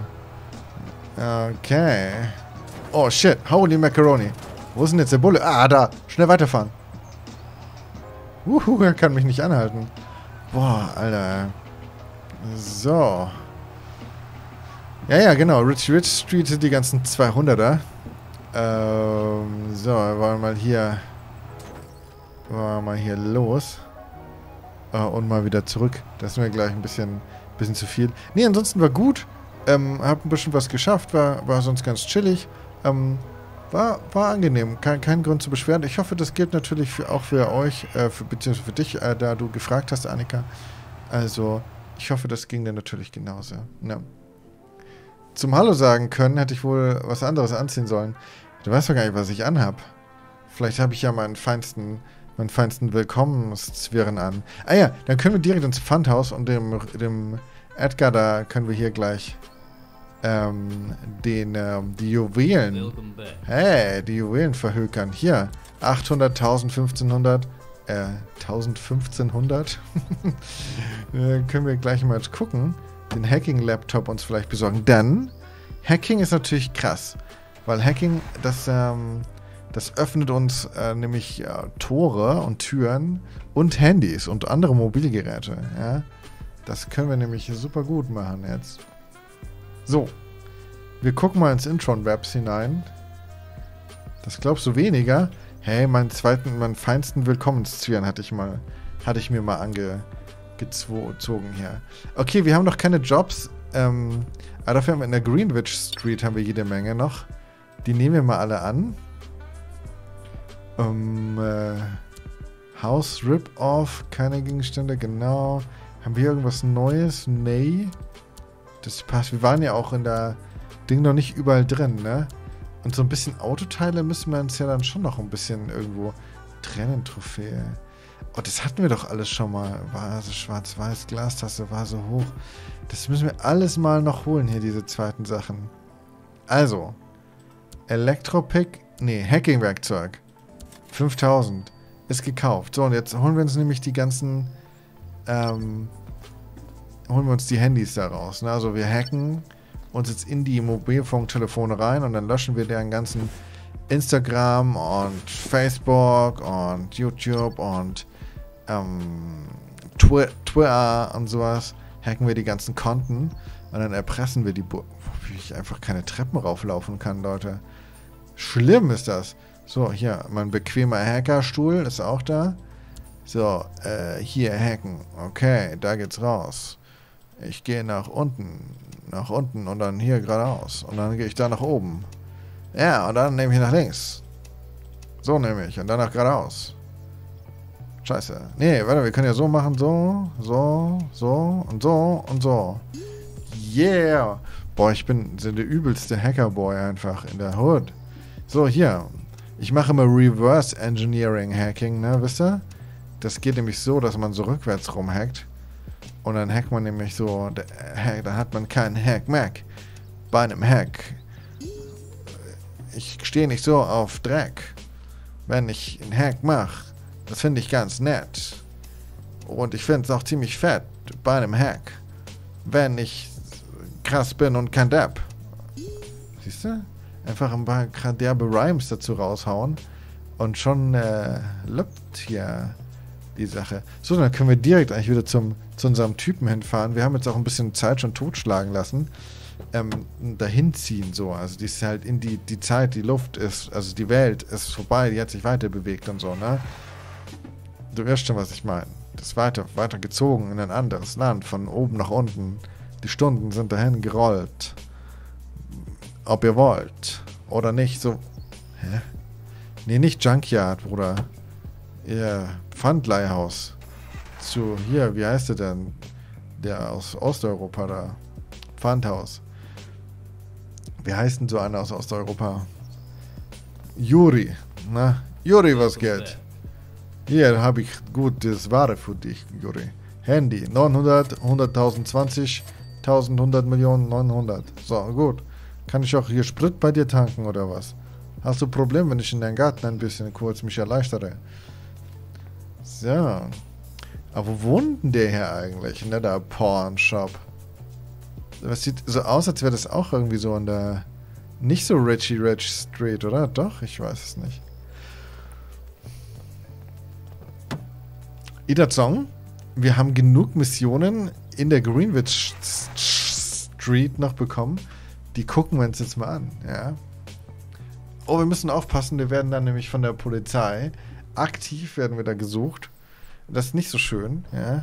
Okay. Oh, shit. Holy Macaroni. Wo ist denn jetzt der Bulle? Ah, da. Schnell weiterfahren. Uhu, er kann mich nicht anhalten. Boah, Alter. So. Ja, ja, genau. Rich Rich Street sind die ganzen zweihunderter. Ähm, so, wir wollen mal hier... Wollen wir mal hier los. Äh, und mal wieder zurück. Das ist mir gleich ein bisschen, bisschen zu viel. Nee, ansonsten war gut. Ähm, hab ein bisschen was geschafft. War, war sonst ganz chillig. Ähm, war, war angenehm. Kein, kein Grund zu beschweren. Ich hoffe, das gilt natürlich für, auch für euch, äh, für, beziehungsweise für dich, äh, da du gefragt hast, Annika. Also, ich hoffe, das ging dir natürlich genauso. Ja. Zum Hallo sagen können, hätte ich wohl was anderes anziehen sollen. Du weißt doch gar nicht, was ich anhab. Vielleicht habe ich ja meinen feinsten, meinen feinsten Willkommenszwirren an. Ah ja, dann können wir direkt ins Pfandhaus und dem, dem Edgar, da können wir hier gleich ähm, den, ähm, die Juwelen, hey, die Juwelen verhökern. Hier, achthundert, fünfzehnhundert, äh, fünfzehnhundert. Dann können wir gleich mal gucken, den Hacking-Laptop uns vielleicht besorgen. Denn Hacking ist natürlich krass, weil Hacking, das, ähm, das öffnet uns äh, nämlich äh, Tore und Türen und Handys und andere Mobilgeräte. Ja? Das können wir nämlich super gut machen jetzt. So, wir gucken mal ins Intron-Webs hinein. Das glaubst du weniger? Hey, meinen zweiten, meinen feinsten Willkommenszwirren hatte ich mal, hatte ich mir mal angezogen hier. Okay, wir haben noch keine Jobs. Ähm, aber dafür haben wir in der Greenwich Street haben wir jede Menge noch. Die nehmen wir mal alle an. Um, äh, House Rip-Off, keine Gegenstände, genau. Haben wir irgendwas Neues? Nee. Das passt. Wir waren ja auch in der Ding noch nicht überall drin, ne? Und so ein bisschen Autoteile müssen wir uns ja dann schon noch ein bisschen irgendwo trennen, Trophäe. Oh, das hatten wir doch alles schon mal. War so schwarz-weiß, Glastasse war so hoch. Das müssen wir alles mal noch holen hier, diese zweiten Sachen. Also, Elektropick, nee, Hacking-Werkzeug. fünftausend. Ist gekauft. So, und jetzt holen wir uns nämlich die ganzen, ähm, holen wir uns die Handys da raus. Ne? Also wir hacken uns jetzt in die Mobilfunktelefone rein und dann löschen wir deren ganzen Instagram und Facebook und YouTube und ähm, Twi Twitter und sowas. Hacken wir die ganzen Konten und dann erpressen wir die, Bu wie ich einfach keine Treppen rauflaufen kann, Leute. Schlimm ist das. So, hier, mein bequemer Hackerstuhl ist auch da. So, äh, hier hacken. Okay, da geht's raus. Ich gehe nach unten, nach unten und dann hier geradeaus. Und dann gehe ich da nach oben. Ja, und dann nehme ich nach links. So nehme ich und danach geradeaus. Scheiße. Nee, warte, wir können ja so machen, so, so, so und so und so. Yeah. Boah, ich bin so der übelste Hackerboy einfach in der Hood. So, hier. Ich mache immer Reverse Engineering Hacking, ne, wisst ihr? Das geht nämlich so, dass man so rückwärts rumhackt. Und dann hackt man nämlich so, dann hat man keinen Hack-Mac bei einem Hack. Ich stehe nicht so auf Dreck, wenn ich einen Hack mache. Das finde ich ganz nett. Und ich finde es auch ziemlich fett bei einem Hack, wenn ich krass bin und kein Depp. Siehst du? Einfach ein paar derbe Rhymes dazu raushauen und schon äh, lübt hier die Sache. So, dann können wir direkt eigentlich wieder zum, zu unserem Typen hinfahren. Wir haben jetzt auch ein bisschen Zeit schon totschlagen lassen. Ähm, dahin ziehen, so. Also die ist halt in die, die Zeit, die Luft ist, also die Welt ist vorbei, die hat sich weiter bewegt und so, ne? Du wirst schon, was ich meine. Das ist weiter, weiter gezogen in ein anderes Land, von oben nach unten. Die Stunden sind dahin gerollt. Ob ihr wollt. Oder nicht, so. Hä? Nee, nicht Junkyard, Bruder. Ja, Pfandleihhaus. Zu, hier, wie heißt der denn? Der aus Osteuropa da. Pfandhaus. Wie heißt denn so einer aus Osteuropa? Juri. Na, Juri, was geht? Hier habe ich gutes Ware für dich, Juri. Handy. neunhundert, hunderttausend, zwanzig, tausendhundert Millionen, neunhundert. So, gut. Kann ich auch hier Sprit bei dir tanken oder was? Hast du ein Problem, wenn ich in deinen Garten ein bisschen kurz mich erleichtere? So. Aber wo wohnt denn der hier eigentlich? Ne, der Porn-Shop. Das sieht so aus, als wäre das auch irgendwie so an der nicht so Richie Rich Street, oder? Doch? Ich weiß es nicht. Ida Zong, wir haben genug Missionen in der Greenwich Street noch bekommen. Die gucken wir uns jetzt mal an, ja. Oh, wir müssen aufpassen, wir werden dann nämlich von der Polizei aktiv werden wir da gesucht. Das ist nicht so schön, ja.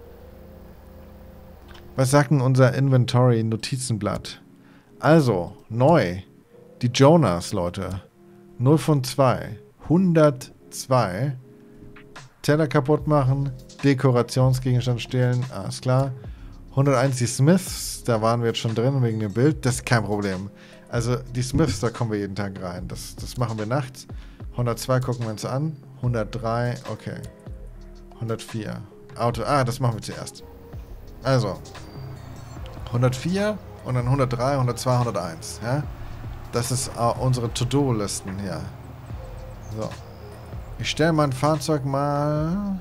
Was sagt denn unser Inventory-Notizenblatt? Also, neu. Die Jonas, Leute. null von zwei. hundertzwei. Teller kaputt machen. Dekorationsgegenstand stehlen. Alles klar. hunderteins die Smiths. Da waren wir jetzt schon drin wegen dem Bild. Das ist kein Problem. Also, die Smiths, da kommen wir jeden Tag rein. Das, das machen wir nachts. hundertzwei gucken wir uns an. hundertdrei. Okay. hundertvier. Auto. Ah, das machen wir zuerst. Also, hundertvier und dann hundertdrei, hundertzwei, hunderteins. Ja? Das ist uh, unsere To-Do-Listen hier. So. Ich stelle mein Fahrzeug mal...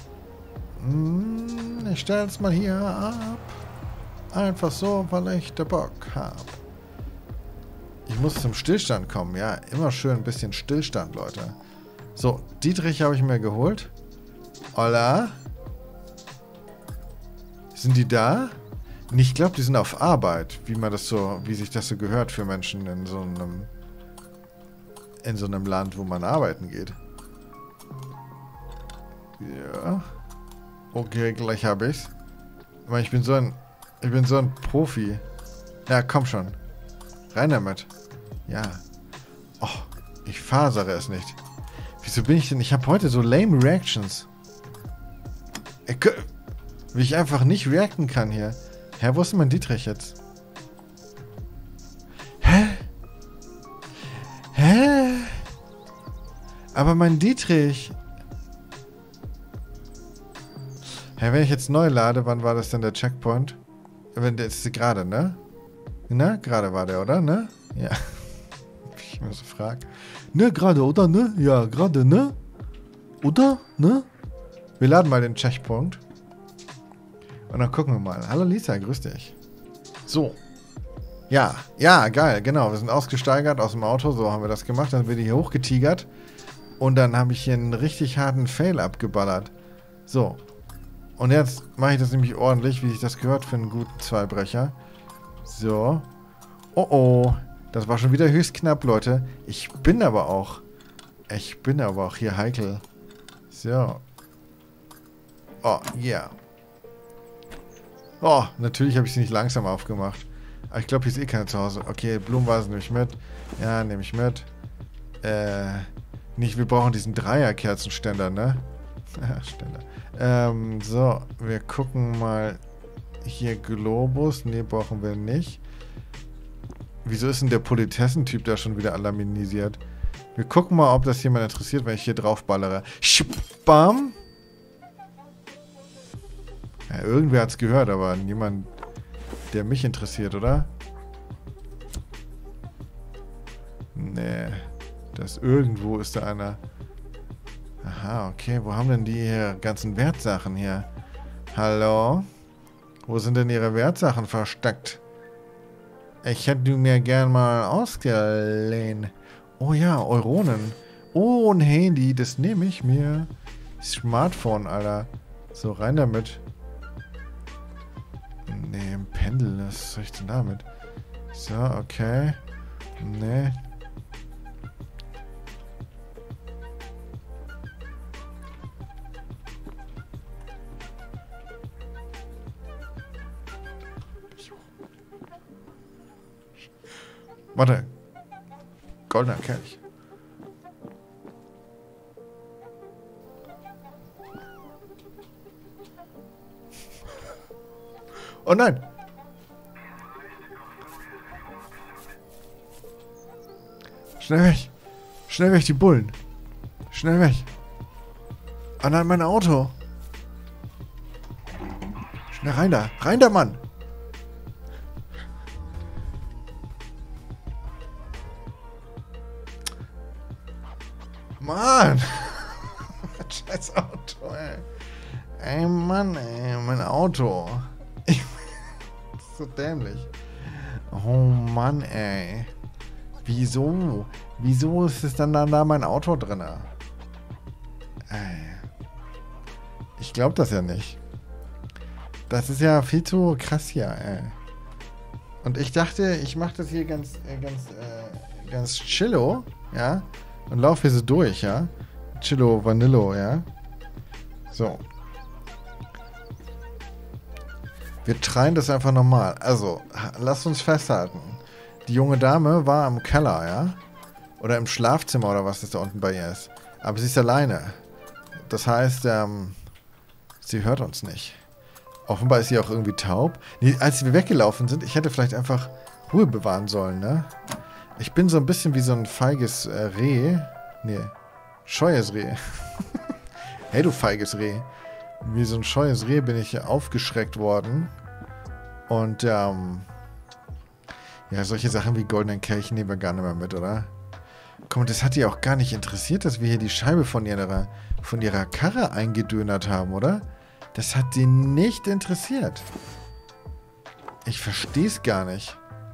Hm, ich stelle es mal hier ab. Einfach so, weil ich den Bock habe. Ich muss zum Stillstand kommen. Ja, immer schön ein bisschen Stillstand, Leute. So, Dietrich habe ich mir geholt. Hola. Sind die da? Ich glaube, die sind auf Arbeit, wie man das so, wie sich das so gehört für Menschen in so einem in so einem Land, wo man arbeiten geht. Ja. Okay, gleich habe ich's. Aber ich bin so ein ich bin so ein Profi. Ja, komm schon. Rein damit. Ja. Oh, ich fasere es nicht. Wieso bin ich denn? Ich habe heute so lame Reactions. Ich, wie ich einfach nicht reacten kann hier. Hä, wo ist denn mein Dietrich jetzt? Hä? Hä? Aber mein Dietrich... Hä, wenn ich jetzt neu lade, wann war das denn der Checkpoint? Wenn der ist gerade, ne? Ne? Gerade war der, oder? Ne? Ja. Ich mir so frage. Ne, gerade, oder? Ne? Ja, gerade, ne? Oder? Ne? Wir laden mal den Checkpoint. Und dann gucken wir mal. Hallo Lisa, grüß dich. So. Ja, ja, geil, genau. Wir sind ausgesteigert aus dem Auto. So haben wir das gemacht. Dann wird hier hochgetigert. Und dann habe ich hier einen richtig harten Fail abgeballert. So. Und jetzt mache ich das nämlich ordentlich, wie sich das gehört für einen guten Zweibrecher. So. Oh oh. Das war schon wieder höchst knapp, Leute. Ich bin aber auch... Ich bin aber auch hier heikel. So. Oh, yeah. Oh, natürlich habe ich sie nicht langsam aufgemacht. Aber ich glaube, hier ist eh keiner zu Hause. Okay, Blumenvasen nehme ich mit. Ja, nehme ich mit. Äh, nicht, wir brauchen diesen Dreier-Kerzenständer, ne? Ja, Ständer. Ähm, so, wir gucken mal. Hier Globus. Ne, brauchen wir nicht. Wieso ist denn der Politessentyp da schon wieder alarmisiert? Wir gucken mal, ob das jemand interessiert, wenn ich hier drauf ballere. Bam! Ja, irgendwer hat's gehört, aber niemand, der mich interessiert, oder? Nee. Das irgendwo ist da einer. Aha, okay. Wo haben denn die hier ganzen Wertsachen hier? Hallo? Wo sind denn ihre Wertsachen versteckt? Ich hätte mir gern mal ausgeliehen. Oh ja, Euronen. Oh, ein Handy, das nehme ich mir. Smartphone, Alter. So, rein damit. Nee, ein Pendel, was soll ich denn damit? So, okay. Nee. Warte. Goldener Kelch. Oh nein! Schnell weg! Schnell weg, die Bullen! Schnell weg! Oh nein, mein Auto! Schnell rein da! Rein da, Mann! Mann! Scheiß Auto, ey. Ey, Mann, ey, mein Auto. Ich, das ist so dämlich. Oh, Mann, ey. Wieso? Wieso ist es dann, dann da mein Auto drin? Ey. Ich glaube das ja nicht. Das ist ja viel zu krass hier, ey. Und ich dachte, ich mache das hier ganz, äh, ganz, äh, ganz chillo, ja? Und laufe hier so durch, ja? Chillo, Vanillo, ja? So. Wir treiben das einfach nochmal. Also, lasst uns festhalten. Die junge Dame war im Keller, ja? Oder im Schlafzimmer oder was das da unten bei ihr ist. Aber sie ist alleine. Das heißt, ähm, sie hört uns nicht. Offenbar ist sie auch irgendwie taub. Nee, als wir weggelaufen sind, ich hätte vielleicht einfach Ruhe bewahren sollen, ne? Ich bin so ein bisschen wie so ein feiges äh, Reh. Nee, scheues Reh. Hey, du feiges Reh. Wie so ein scheues Reh bin ich aufgeschreckt worden. Und, ähm... ja, solche Sachen wie goldenen Kelch nehmen wir gar nicht mehr mit, oder? Komm, das hat die auch gar nicht interessiert, dass wir hier die Scheibe von ihrer, von ihrer Karre eingedönert haben, oder? Das hat die nicht interessiert. Ich verstehe es gar nicht.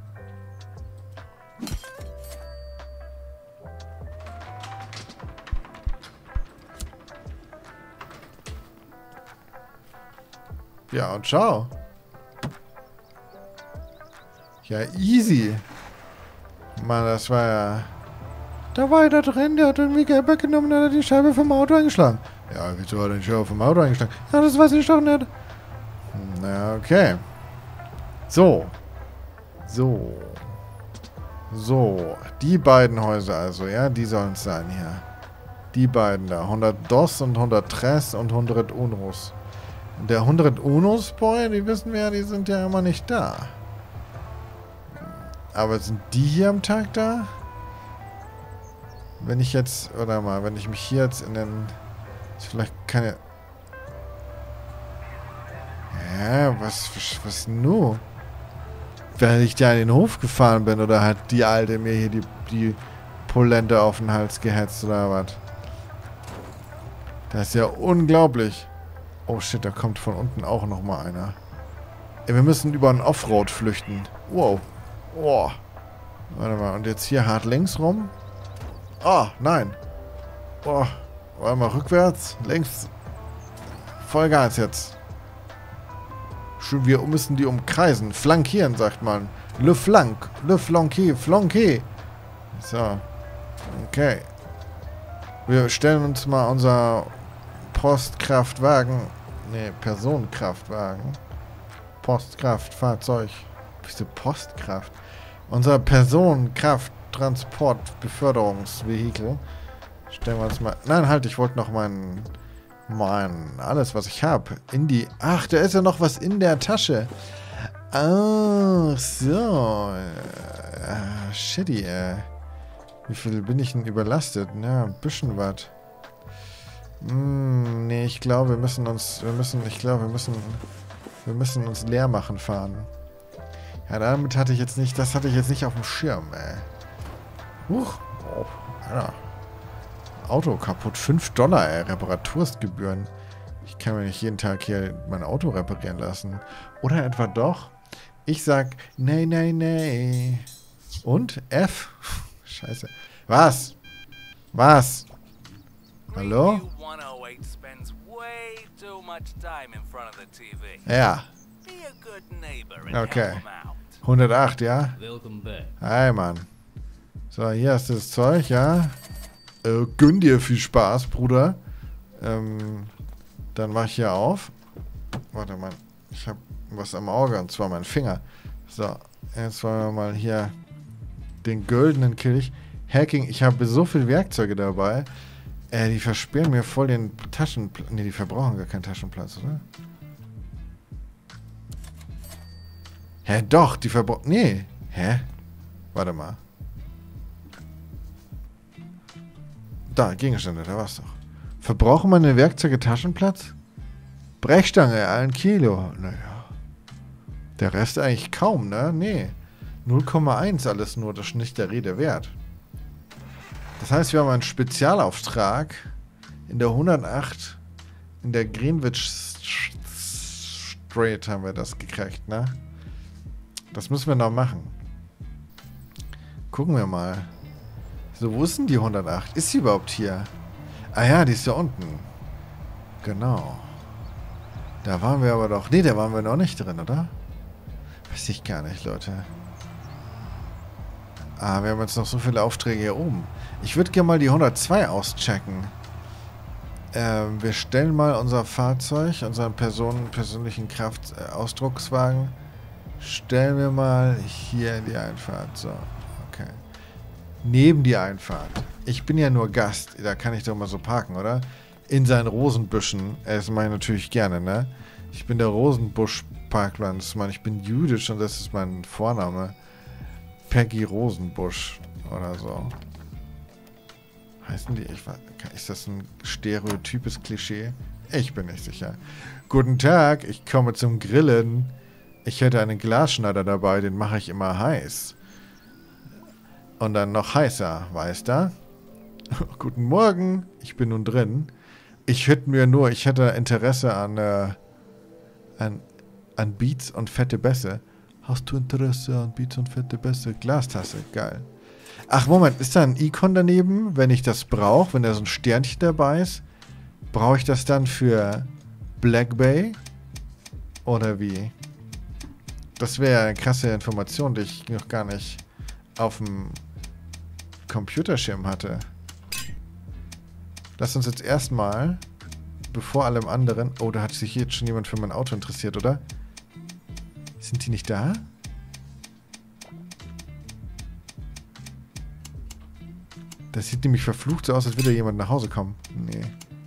Ja, und ciao. Ja, easy. Mann, das war ja... Da war er da drin, der hat irgendwie Geld weggenommen und hat die Scheibe vom Auto eingeschlagen. Ja, wieso hat er die Scheibe vom Auto eingeschlagen? Ja, das weiß ich doch nicht. Na, okay. So. So. So. Die beiden Häuser also, ja, die sollen es sein hier. Die beiden da. hundert Dos und hundert Tres und hundert Unos. Der hundert Unos, Boy, die wissen wir ja, die sind ja immer nicht da. Aber sind die hier am Tag da? Wenn ich jetzt, oder mal, wenn ich mich hier jetzt in den... Ist vielleicht keine... Ja, was, was, was nur? Wenn ich da in den Hof gefahren bin, oder hat die Alte mir hier die, die Polente auf den Hals gehetzt, oder was? Das ist ja unglaublich. Oh shit, da kommt von unten auch nochmal einer. Ey, wir müssen über einen Offroad flüchten. Wow. Oh. Warte mal, und jetzt hier hart links rum. Oh, nein. Oh, warte mal, rückwärts, links. Vollgas jetzt. Schön, wir müssen die umkreisen. Flankieren, sagt man. Le flank, le flanqué, flanqué. So. Okay. Wir stellen uns mal unser Postkraftwagen. Ne, Personenkraftwagen. Postkraftfahrzeug. Wieso Postkraft? Unser Personenkrafttransportbeförderungsvehikel. Stellen wir uns mal... Nein, halt, ich wollte noch meinen... Mein... Alles, was ich habe. In die... Ach, da ist ja noch was in der Tasche. Ach, so. Ah, shitty, ey. Wie viel bin ich denn überlastet? Ja, ein bisschen was. Hm, nee, ich glaube, wir müssen uns... Wir müssen... Ich glaube, wir müssen... Wir müssen uns leer machen fahren. Ja, damit hatte ich jetzt nicht... Das hatte ich jetzt nicht auf dem Schirm, ey. Huch. Oh, Alter. Auto kaputt. fünf Dollar, ey. Reparaturgebühren. Ich kann mir nicht jeden Tag hier mein Auto reparieren lassen. Oder etwa doch? Ich sag, nee, nee, nee. Und? F? Scheiße. Was? Was? Hallo? Ja. Okay. hundertacht, ja? Hi, Mann. So, hier hast du das Zeug, ja? Äh, gönn dir viel Spaß, Bruder. Ähm, dann mach ich hier auf. Warte mal. Ich hab was am Auge, und zwar mein Finger. So, jetzt wollen wir mal hier den goldenen Kelch. Hacking, ich habe so viele Werkzeuge dabei. Äh, die versperren mir voll den Taschenplatz. Ne, die verbrauchen gar keinen Taschenplatz, oder? Hä, doch, die verbrauchen... Nee. Hä? Warte mal. Da, Gegenstände, da war's doch. Verbrauchen meine Werkzeuge Taschenplatz? Brechstange, ein Kilo. Naja. Der Rest eigentlich kaum, ne? Nee. null Komma eins alles nur, das ist nicht der Rede wert. Das heißt, wir haben einen Spezialauftrag in der hundertacht, in der Greenwich Street haben wir das gekriegt, ne? Das müssen wir noch machen. Gucken wir mal. So, wo ist denn die hundertacht? Ist sie überhaupt hier? Ah ja, die ist da unten. Genau. Da waren wir aber doch... Nee, da waren wir noch nicht drin, oder? Weiß ich gar nicht, Leute. Ah, wir haben jetzt noch so viele Aufträge hier oben. Ich würde gerne mal die hundertzwei auschecken. Ähm, wir stellen mal unser Fahrzeug, unseren Personen, persönlichen Kraftausdruckswagen, stellen wir mal hier in die Einfahrt. So, okay. Neben die Einfahrt. Ich bin ja nur Gast. Da kann ich doch mal so parken, oder? In seinen Rosenbüschen. Das mache ich natürlich gerne, ne? Ich bin der Rosenbusch-Parkplatz. Ich bin jüdisch und das ist mein Vorname. Peggy Rosenbusch oder so. Heißen die? Ich weiß, ist das ein stereotypes Klischee? Ich bin nicht sicher. Guten Tag, ich komme zum Grillen. Ich hätte einen Glasschneider dabei, den mache ich immer heiß. Und dann noch heißer, weißt du? Guten Morgen, ich bin nun drin. Ich hätte mir nur, ich hätte Interesse an, äh, an, an Beats und fette Bässe. Hast du Interesse an Beats und fette Bässe? Glastasse, geil. Ach, Moment, ist da ein Icon daneben, wenn ich das brauche, wenn da so ein Sternchen dabei ist? Brauche ich das dann für Black Bay? Oder wie? Das wäre eine krasse Information, die ich noch gar nicht auf dem Computerschirm hatte. Lass uns jetzt erstmal, bevor allem anderen... Oh, da hat sich jetzt schon jemand für mein Auto interessiert, oder? Sind die nicht da? Das sieht nämlich verflucht so aus, als würde jemand nach Hause kommen. Nee.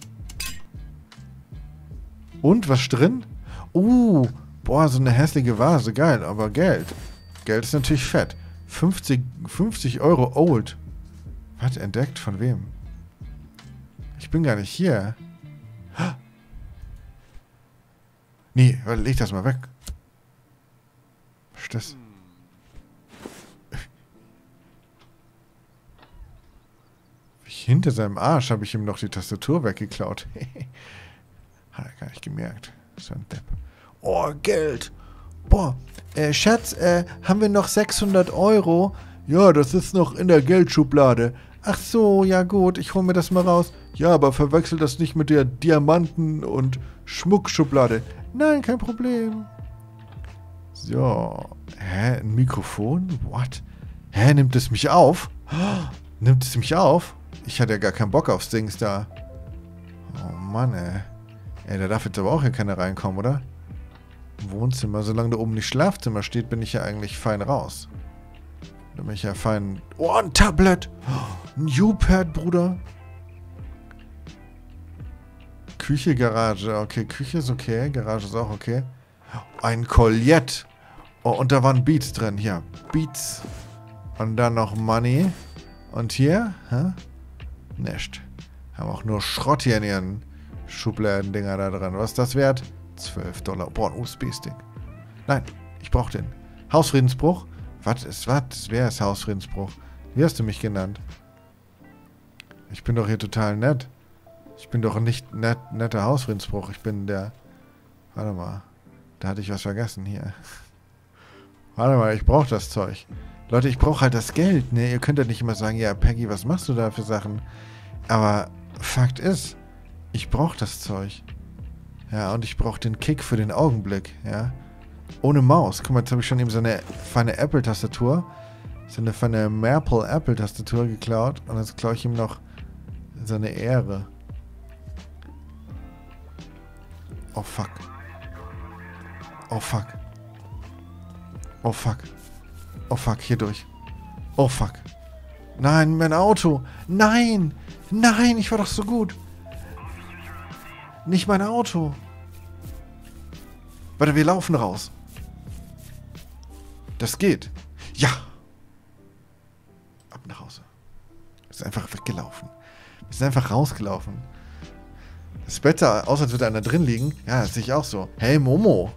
Und, was drin? Uh, boah, so eine hässliche Vase. Geil, aber Geld. Geld ist natürlich fett. fünfzig, fünfzig Euro old. Was, entdeckt? Von wem? Ich bin gar nicht hier. Nee, leg das mal weg. Was ist das? Hinter seinem Arsch habe ich ihm noch die Tastatur weggeklaut. Hat er gar nicht gemerkt. So ein Depp. Oh, Geld. Boah, äh, Schatz, äh, haben wir noch sechshundert Euro? Ja, das ist noch in der Geldschublade. Ach so, ja gut, ich hole mir das mal raus. Ja, aber verwechsel das nicht mit der Diamanten- und Schmuckschublade. Nein, kein Problem. So. Hä, ein Mikrofon? What? Hä, nimmt es mich auf? Nimmt es mich auf? Ich hatte ja gar keinen Bock aufs Dings da. Oh Mann, ey. Ey, da darf jetzt aber auch hier keiner reinkommen, oder? Wohnzimmer. Solange da oben nicht Schlafzimmer steht, bin ich ja eigentlich fein raus. Da bin ich ja fein... Oh, ein Tablet! Ein U-Pad, Bruder. Küche, Garage. Okay, Küche ist okay. Garage ist auch okay. Ein Colliette. Oh, und da waren Beats drin. Hier, Beats. Und dann noch Money. Und hier? Hä? Nicht. Haben auch nur Schrott hier in ihren Schubladen-Dinger da dran. Was ist das wert? zwölf Dollar. Boah, ein U S B-Stick. Nein, ich brauche den. Hausfriedensbruch? Was ist was? Wer ist Hausfriedensbruch? Wie hast du mich genannt? Ich bin doch hier total nett. Ich bin doch nicht net, netter Hausfriedensbruch. Ich bin der... Warte mal. Da hatte ich was vergessen hier. Warte mal, ich brauche das Zeug. Leute, ich brauche halt das Geld, ne? Ihr könnt ja nicht immer sagen, ja, Peggy, was machst du da für Sachen? Aber Fakt ist, ich brauche das Zeug. Ja, und ich brauche den Kick für den Augenblick, ja. Ohne Maus. Guck mal, jetzt habe ich schon eben so eine feine Apple-Tastatur, so eine feine Maple-Apple-Tastatur geklaut und jetzt klaue ich ihm noch seine Ehre. Oh, fuck. Oh, fuck. Oh, fuck. Oh, fuck, hier durch. Oh, fuck. Nein, mein Auto. Nein. Nein, ich war doch so gut. Nicht mein Auto. Warte, wir laufen raus. Das geht. Ja. Ab nach Hause. Wir sind einfach weggelaufen. Wir sind einfach rausgelaufen. Das Bett sah aus, als würde einer drin liegen. Ja, das sehe ich auch so. Hey, Momo.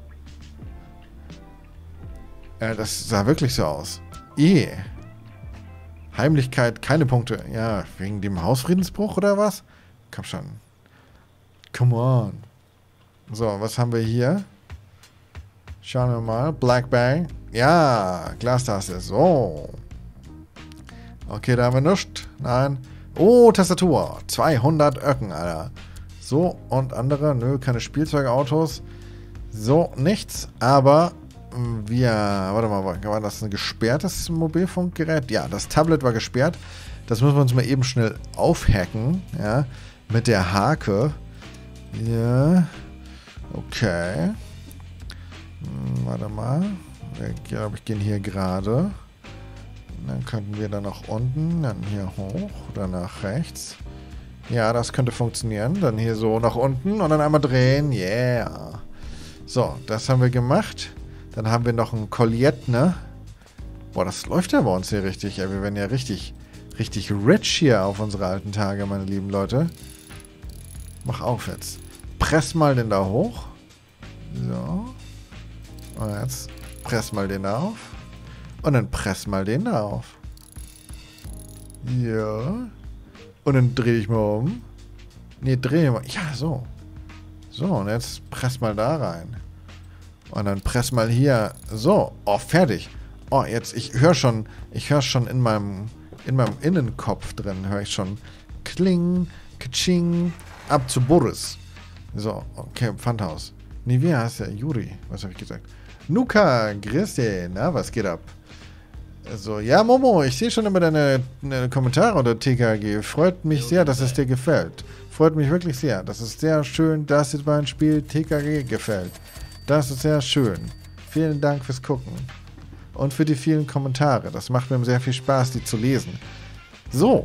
Ja, das sah wirklich so aus. Eh. Heimlichkeit, keine Punkte. Ja, wegen dem Hausfriedensbruch oder was? Komm schon. Come on. So, was haben wir hier? Schauen wir mal. Black Bang. Ja, Glastaste. So. Okay, da haben wir nichts. Nein. Oh, Tastatur. zweihundert Öcken, Alter. So, und andere. Nö, keine Spielzeugautos. So, nichts. Aber wir... Warte mal, war das ein gesperrtes Mobilfunkgerät? Ja, das Tablet war gesperrt. Das müssen wir uns mal eben schnell aufhacken. Ja, mit der Hake. Ja. Okay. Hm, warte mal. Wir, glaube ich, gehen hier gerade. Dann könnten wir dann nach unten, dann hier hoch, dann nach rechts. Ja, das könnte funktionieren. Dann hier so nach unten und dann einmal drehen. Yeah. So, das haben wir gemacht. Dann haben wir noch ein Colliette, ne? Boah, das läuft ja bei uns hier richtig. Ja, wir werden ja richtig, richtig rich hier auf unsere alten Tage, meine lieben Leute. Mach auf jetzt. Press mal den da hoch. So. Und jetzt press mal den da auf. Und dann press mal den da auf. Ja. Und dann drehe ich mal um. Ne, drehe mal. Ja, so. So, und jetzt press mal da rein. Und dann press mal hier. So. Oh, fertig. Oh, jetzt, ich höre schon, ich höre schon in meinem, in meinem Innenkopf drin, höre ich schon Kling, Kaching, ab zu Boris. So, okay, Pfandhaus. Nee, wie heißt der? Juri. Was habe ich gesagt? Nuka, grüß dich. Na, was geht ab? Also, ja, Momo, ich sehe schon immer deine, deine Kommentare unter T K G. Freut mich sehr, dass es dir gefällt. Freut mich wirklich sehr. Das ist sehr schön, dass es mein Spiel T K G gefällt. Das ist sehr schön. Vielen Dank fürs Gucken. Und für die vielen Kommentare. Das macht mir sehr viel Spaß, die zu lesen. So.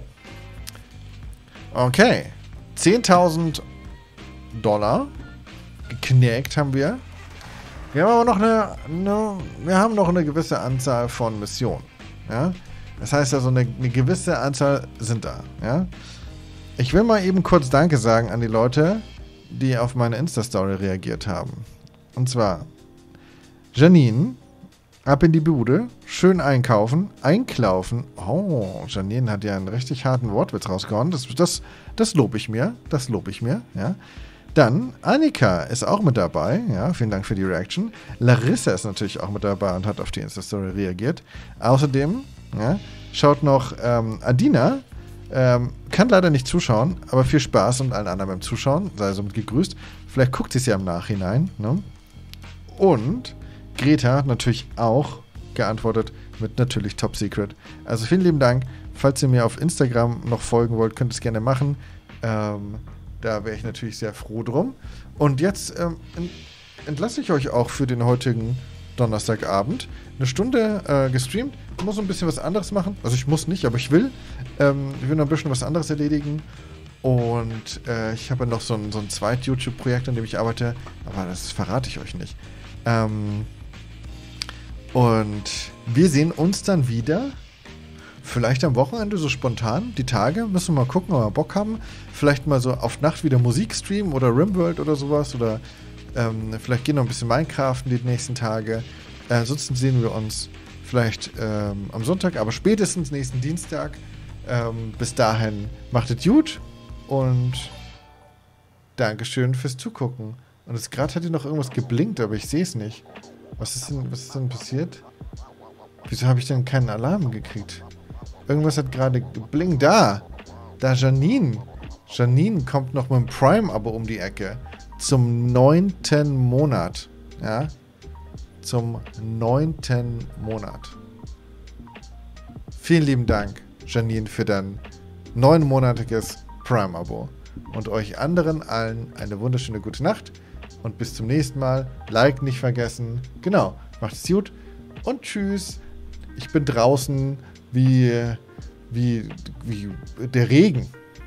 Okay. zehntausend Dollar. Geknackt haben wir. Wir haben aber noch eine, eine, wir haben noch eine gewisse Anzahl von Missionen. Ja? Das heißt also, eine, eine gewisse Anzahl sind da. Ja? Ich will mal eben kurz Danke sagen an die Leute, die auf meine Insta-Story reagiert haben. Und zwar Janine, ab in die Bude, schön einkaufen, einklaufen. Oh, Janine hat ja einen richtig harten Wortwitz rausgehauen. Das, das, das lobe ich mir. Das lobe ich mir. Ja. Dann, Annika ist auch mit dabei. Ja, vielen Dank für die Reaction. Larissa ist natürlich auch mit dabei und hat auf die Insta-Story reagiert. Außerdem, ja, schaut noch ähm, Adina. Ähm, kann leider nicht zuschauen, aber viel Spaß und allen anderen beim Zuschauen. Sei somit gegrüßt. Vielleicht guckt sie es ja im Nachhinein. Ne? Und Greta hat natürlich auch geantwortet mit natürlich Top Secret. Also vielen lieben Dank. Falls ihr mir auf Instagram noch folgen wollt, könnt ihr es gerne machen. Ähm, da wäre ich natürlich sehr froh drum. Und jetzt ähm, entlasse ich euch auch für den heutigen Donnerstagabend. Eine Stunde äh, gestreamt. Ich muss ein bisschen was anderes machen. Also ich muss nicht, aber ich will. Ähm, ich will noch ein bisschen was anderes erledigen. Und äh, ich habe noch so ein, so ein Zweit-YouTube-Projekt, an dem ich arbeite. Aber das verrate ich euch nicht. Ähm, und wir sehen uns dann wieder. Vielleicht am Wochenende, so spontan. Die Tage müssen wir mal gucken, ob wir Bock haben. Vielleicht mal so auf Nacht wieder Musik streamen oder Rimworld oder sowas. Oder ähm, vielleicht gehen noch ein bisschen Minecraft die nächsten Tage. Äh, ansonsten sehen wir uns vielleicht ähm, am Sonntag, aber spätestens nächsten Dienstag. Ähm, bis dahin macht es gut und Dankeschön fürs Zugucken. Und jetzt gerade hat hier noch irgendwas geblinkt, aber ich sehe es nicht. Was ist denn, was ist denn passiert? Wieso habe ich denn keinen Alarm gekriegt? Irgendwas hat gerade geblinkt. Da! Da Janine! Janine kommt noch mit dem Prime-Abo um die Ecke. zum neunten Monat. Ja? Zum neunten Monat. Vielen lieben Dank, Janine, für dein neunmonatiges Prime-Abo. Und euch anderen allen eine wunderschöne gute Nacht. Und bis zum nächsten Mal. Like nicht vergessen. Genau. Macht's gut. Und tschüss. Ich bin draußen wie, wie, wie der Regen.